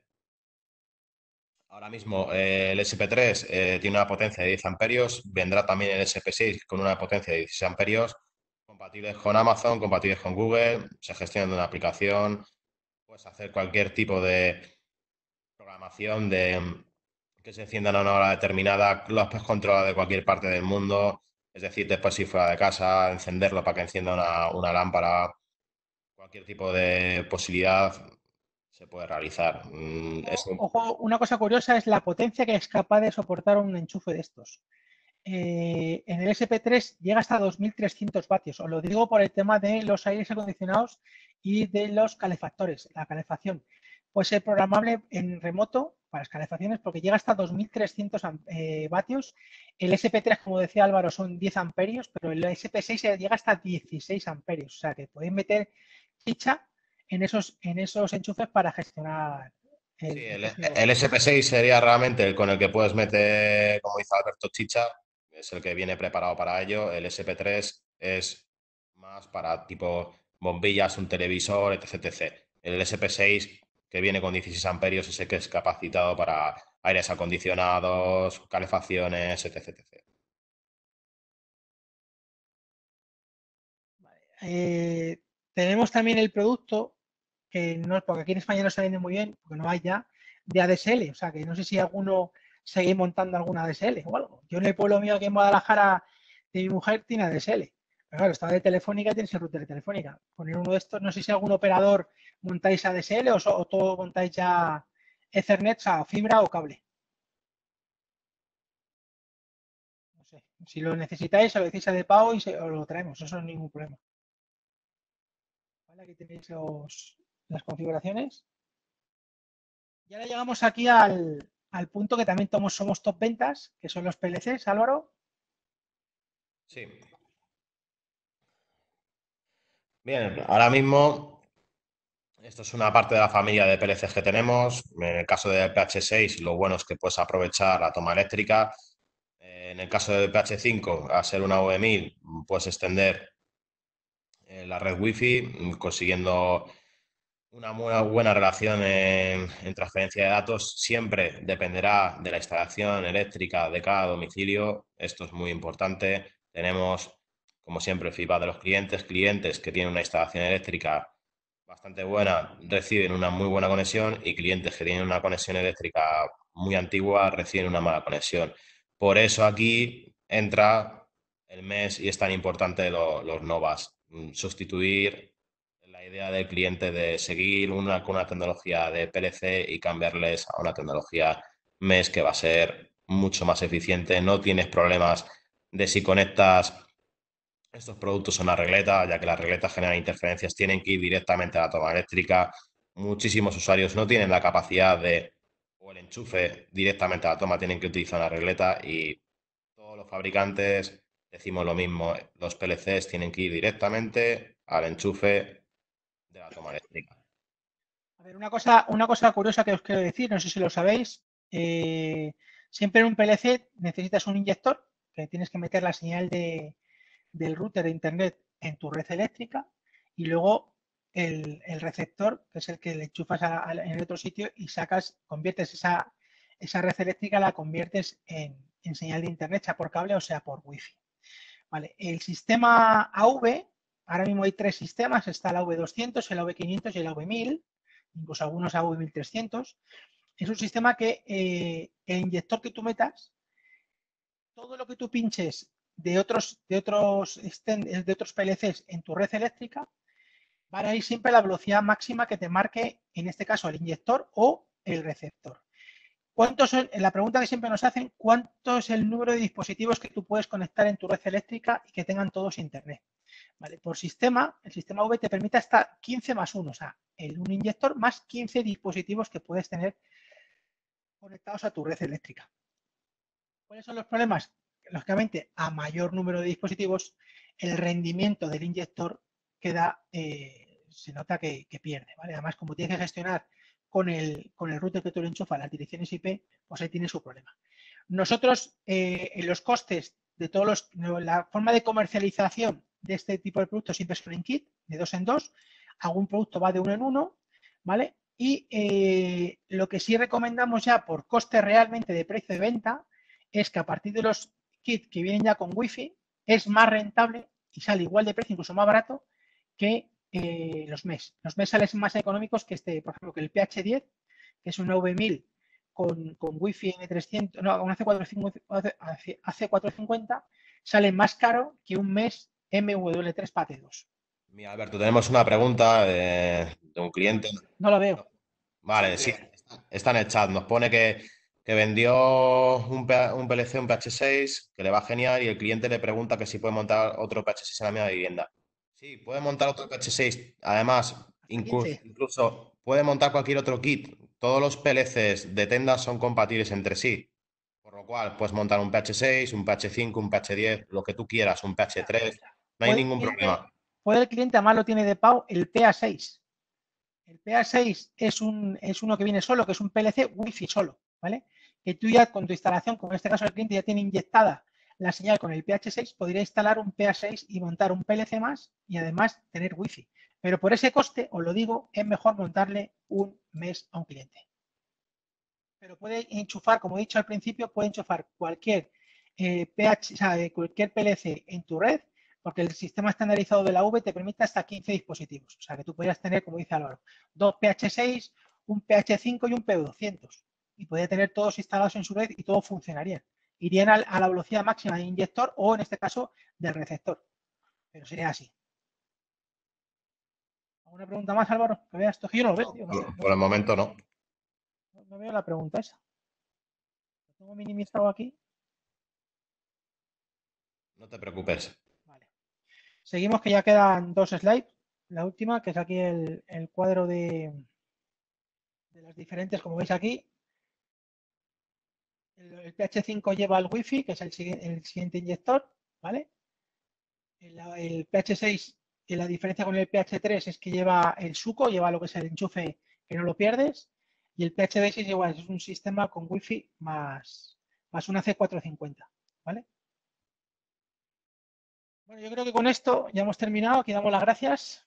Ahora mismo eh, el S P tres eh, tiene una potencia de diez amperios, vendrá también el S P seis con una potencia de dieciséis amperios, compatibles con Amazon, compatibles con Google, se gestionan de una aplicación, puedes hacer cualquier tipo de programación de que se enciendan a una hora determinada, los puedes controlar de cualquier parte del mundo, es decir, después si fuera de casa, encenderlo para que encienda una, una lámpara, cualquier tipo de posibilidad se puede realizar. Es un... Ojo, una cosa curiosa es la potencia que es capaz de soportar un enchufe de estos. Eh, en el S P tres llega hasta dos mil trescientos vatios. Os lo digo por el tema de los aires acondicionados y de los calefactores, la calefacción. Puede ser programable en remoto para las calefacciones porque llega hasta dos mil trescientos eh, vatios. El S P tres, como decía Álvaro, son diez amperios, pero el S P seis llega hasta dieciséis amperios. O sea que podéis meter ficha en esos, en esos enchufes para gestionar. El, sí, el, el S P seis sería realmente el con el que puedes meter, como dice Alberto, chicha, es el que viene preparado para ello. El S P tres es más para tipo bombillas, un televisor, etcétera, etcétera. El S P seis, que viene con dieciséis amperios, es el que es capacitado para aires acondicionados, calefacciones, etcétera, etcétera. Vale. Eh, tenemos también el producto que no, porque aquí en España no se vende muy bien, porque no hay ya, de A D S L. O sea, que no sé si alguno sigue montando alguna A D S L o algo. Yo en el pueblo mío aquí en Guadalajara de mi mujer tiene A D S L. Pero claro, está de Telefónica, tienes el router de Telefónica. Poner uno de estos, no sé si algún operador montáis A D S L o, o todo montáis ya Ethernet, o sea, fibra o cable. No sé. Si lo necesitáis, se lo decís a DePau y se, os lo traemos. Eso no es ningún problema. Vale, aquí tenéis los, las configuraciones. Y ahora llegamos aquí al, al punto que también somos, somos top ventas, que son los P L Cs, Álvaro. Sí. Bien, ahora mismo esto es una parte de la familia de P L Cs que tenemos. En el caso del P H seis, lo bueno es que puedes aprovechar la toma eléctrica. En el caso del P H cinco, a ser una V mil, puedes extender la red Wi-Fi, consiguiendo una muy buena relación en, en transferencia de datos. Siempre dependerá de la instalación eléctrica de cada domicilio. Esto es muy importante. Tenemos, como siempre, el feedback de los clientes. Clientes que tienen una instalación eléctrica bastante buena reciben una muy buena conexión y clientes que tienen una conexión eléctrica muy antigua reciben una mala conexión. Por eso aquí entra el M E S y es tan importante lo, los Novas. Sustituir la idea del cliente de seguir una, con una tecnología de P L C y cambiarles a una tecnología M E S que va a ser mucho más eficiente. No tienes problemas de si conectas estos productos a una regleta, ya que las regletas generan interferencias, tienen que ir directamente a la toma eléctrica. Muchísimos usuarios no tienen la capacidad de, o el enchufe directamente a la toma, tienen que utilizar una regleta y todos los fabricantes decimos lo mismo. Los P L Cs tienen que ir directamente al enchufe de la toma eléctrica. A ver, una cosa, una cosa curiosa que os quiero decir, no sé si lo sabéis, eh, siempre en un P L C necesitas un inyector, que tienes que meter la señal de, del router de internet en tu red eléctrica y luego el, el receptor, que es el que le enchufas a, a, en el otro sitio y sacas, conviertes esa, esa red eléctrica, la conviertes en, en señal de internet, sea por cable o sea por wifi. Vale, el sistema A V, ahora mismo hay tres sistemas, está el A V doscientos, el A V quinientos y el A V mil, incluso algunos A V mil trescientos. Es un sistema que eh, el inyector que tú metas, todo lo que tú pinches de otros, de otros, de otros P L Cs en tu red eléctrica, van a ir siempre a la velocidad máxima que te marque, en este caso, el inyector o el receptor. ¿Cuántos son, la pregunta que siempre nos hacen, ¿cuánto es el número de dispositivos que tú puedes conectar en tu red eléctrica y que tengan todos internet? Vale, por sistema, el sistema V te permite hasta quince más uno, o sea, el, un inyector más quince dispositivos que puedes tener conectados a tu red eléctrica. ¿Cuáles son los problemas? Lógicamente, a mayor número de dispositivos, el rendimiento del inyector queda, eh, se nota que, que pierde, ¿vale? Además, como tienes que gestionar con el, con el router que tú le enchufas las direcciones I P, pues ahí tiene su problema. Nosotros, eh, en los costes de todos los, la forma de comercialización de este tipo de productos siempre es en kit, de dos en dos, algún producto va de uno en uno, ¿vale? Y eh, lo que sí recomendamos ya por coste realmente de precio de venta es que a partir de los kits que vienen ya con Wi-Fi es más rentable y sale igual de precio, incluso más barato que eh, los M E S. Los M E S salen más económicos que este, por ejemplo, que el P H diez, que es un A V mil con, con Wi-Fi N trescientos, no, un A C cuatrocientos cincuenta, sale más caro que un M E S M W tres P A T dos. Mira, Alberto, tenemos una pregunta de, de un cliente. No lo veo. Vale, sí, está en el chat. Nos pone que, que vendió un, P- un P L C, un P H seis, que le va genial y el cliente le pregunta que si puede montar otro P H seis en la misma vivienda. Sí, puede montar otro P H seis. Además, incluso, incluso puede montar cualquier otro kit. Todos los P L Cs de Tenda son compatibles entre sí. Por lo cual, puedes montar un P H seis, un P H cinco, un P H diez, lo que tú quieras, un P H tres. No hay ningún problema. Puede el cliente, además lo tiene de pago, el P A seis. El P A seis es, un, es uno que viene solo, que es un P L C Wi-Fi solo, ¿vale? Que tú ya con tu instalación, como en este caso el cliente ya tiene inyectada la señal con el P H seis, podría instalar un P A seis y montar un P L C más y además tener Wi-Fi. Pero por ese coste, os lo digo, es mejor montarle un M E S a un cliente. Pero puede enchufar, como he dicho al principio, puede enchufar cualquier, eh, P H, o sea, cualquier P L C en tu red, porque el sistema estandarizado de la V te permite hasta quince dispositivos. O sea, que tú podrías tener, como dice Álvaro, dos P H seis, un P H cinco y un P V doscientos. Y podría tener todos instalados en su red y todos funcionarían. Irían a la velocidad máxima del inyector o, en este caso, del receptor. Pero sería así. ¿Alguna pregunta más, Álvaro? Que veas esto. Yo no lo veo, tío. No, Por, no, por el momento no. No, no veo la pregunta esa. Lo tengo minimizado aquí. No te preocupes. Vale. Seguimos, que ya quedan dos slides. La última, que es aquí el, el cuadro de, de las diferentes, como veis aquí. El, el P H cinco lleva el Wi-Fi, que es el, el siguiente inyector, ¿vale? El, el P H seis, y la diferencia con el P H tres es que lleva el suco, lleva lo que es el enchufe, que no lo pierdes. Y el P H seis es igual, es un sistema con Wi-Fi más, más una C cuatrocientos cincuenta, ¿vale? Bueno, yo creo que con esto ya hemos terminado. Aquí damos las gracias.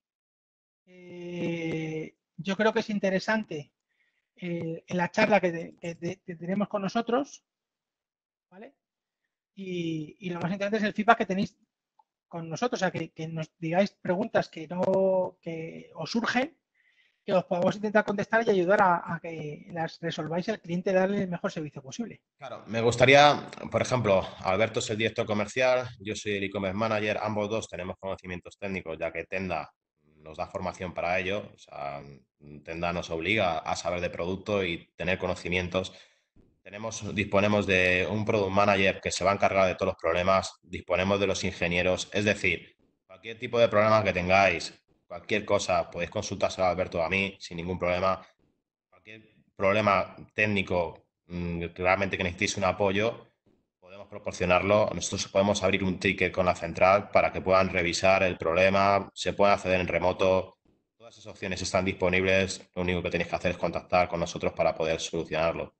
Eh, yo creo que es interesante eh, en la charla que, de, que, de, que, tenemos con nosotros, ¿vale? Y, y, lo más interesante es el feedback que tenéis con nosotros, o sea, que, que nos digáis preguntas que no que os surgen, que os podamos intentar contestar y ayudar a, a que las resolváis al cliente, darle el mejor servicio posible. Claro, me gustaría, por ejemplo, Alberto es el director comercial, yo soy el e-commerce manager, ambos dos tenemos conocimientos técnicos, ya que Tenda nos da formación para ello, o sea, Tenda nos obliga a saber de producto y tener conocimientos. Tenemos, disponemos de un product manager que se va a encargar de todos los problemas, disponemos de los ingenieros, es decir, cualquier tipo de problema que tengáis, cualquier cosa, podéis consultárselo a Alberto o a mí sin ningún problema. Cualquier problema técnico, claramente que necesitéis un apoyo, podemos proporcionarlo. Nosotros podemos abrir un ticket con la central para que puedan revisar el problema, se puede acceder en remoto. Todas esas opciones están disponibles. Lo único que tenéis que hacer es contactar con nosotros para poder solucionarlo.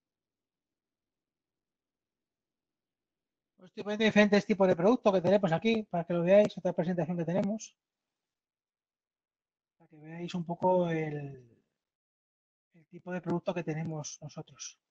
Estoy poniendo diferentes tipos de productos que tenemos aquí para que lo veáis, otra presentación que tenemos, para que veáis un poco el, el tipo de producto que tenemos nosotros.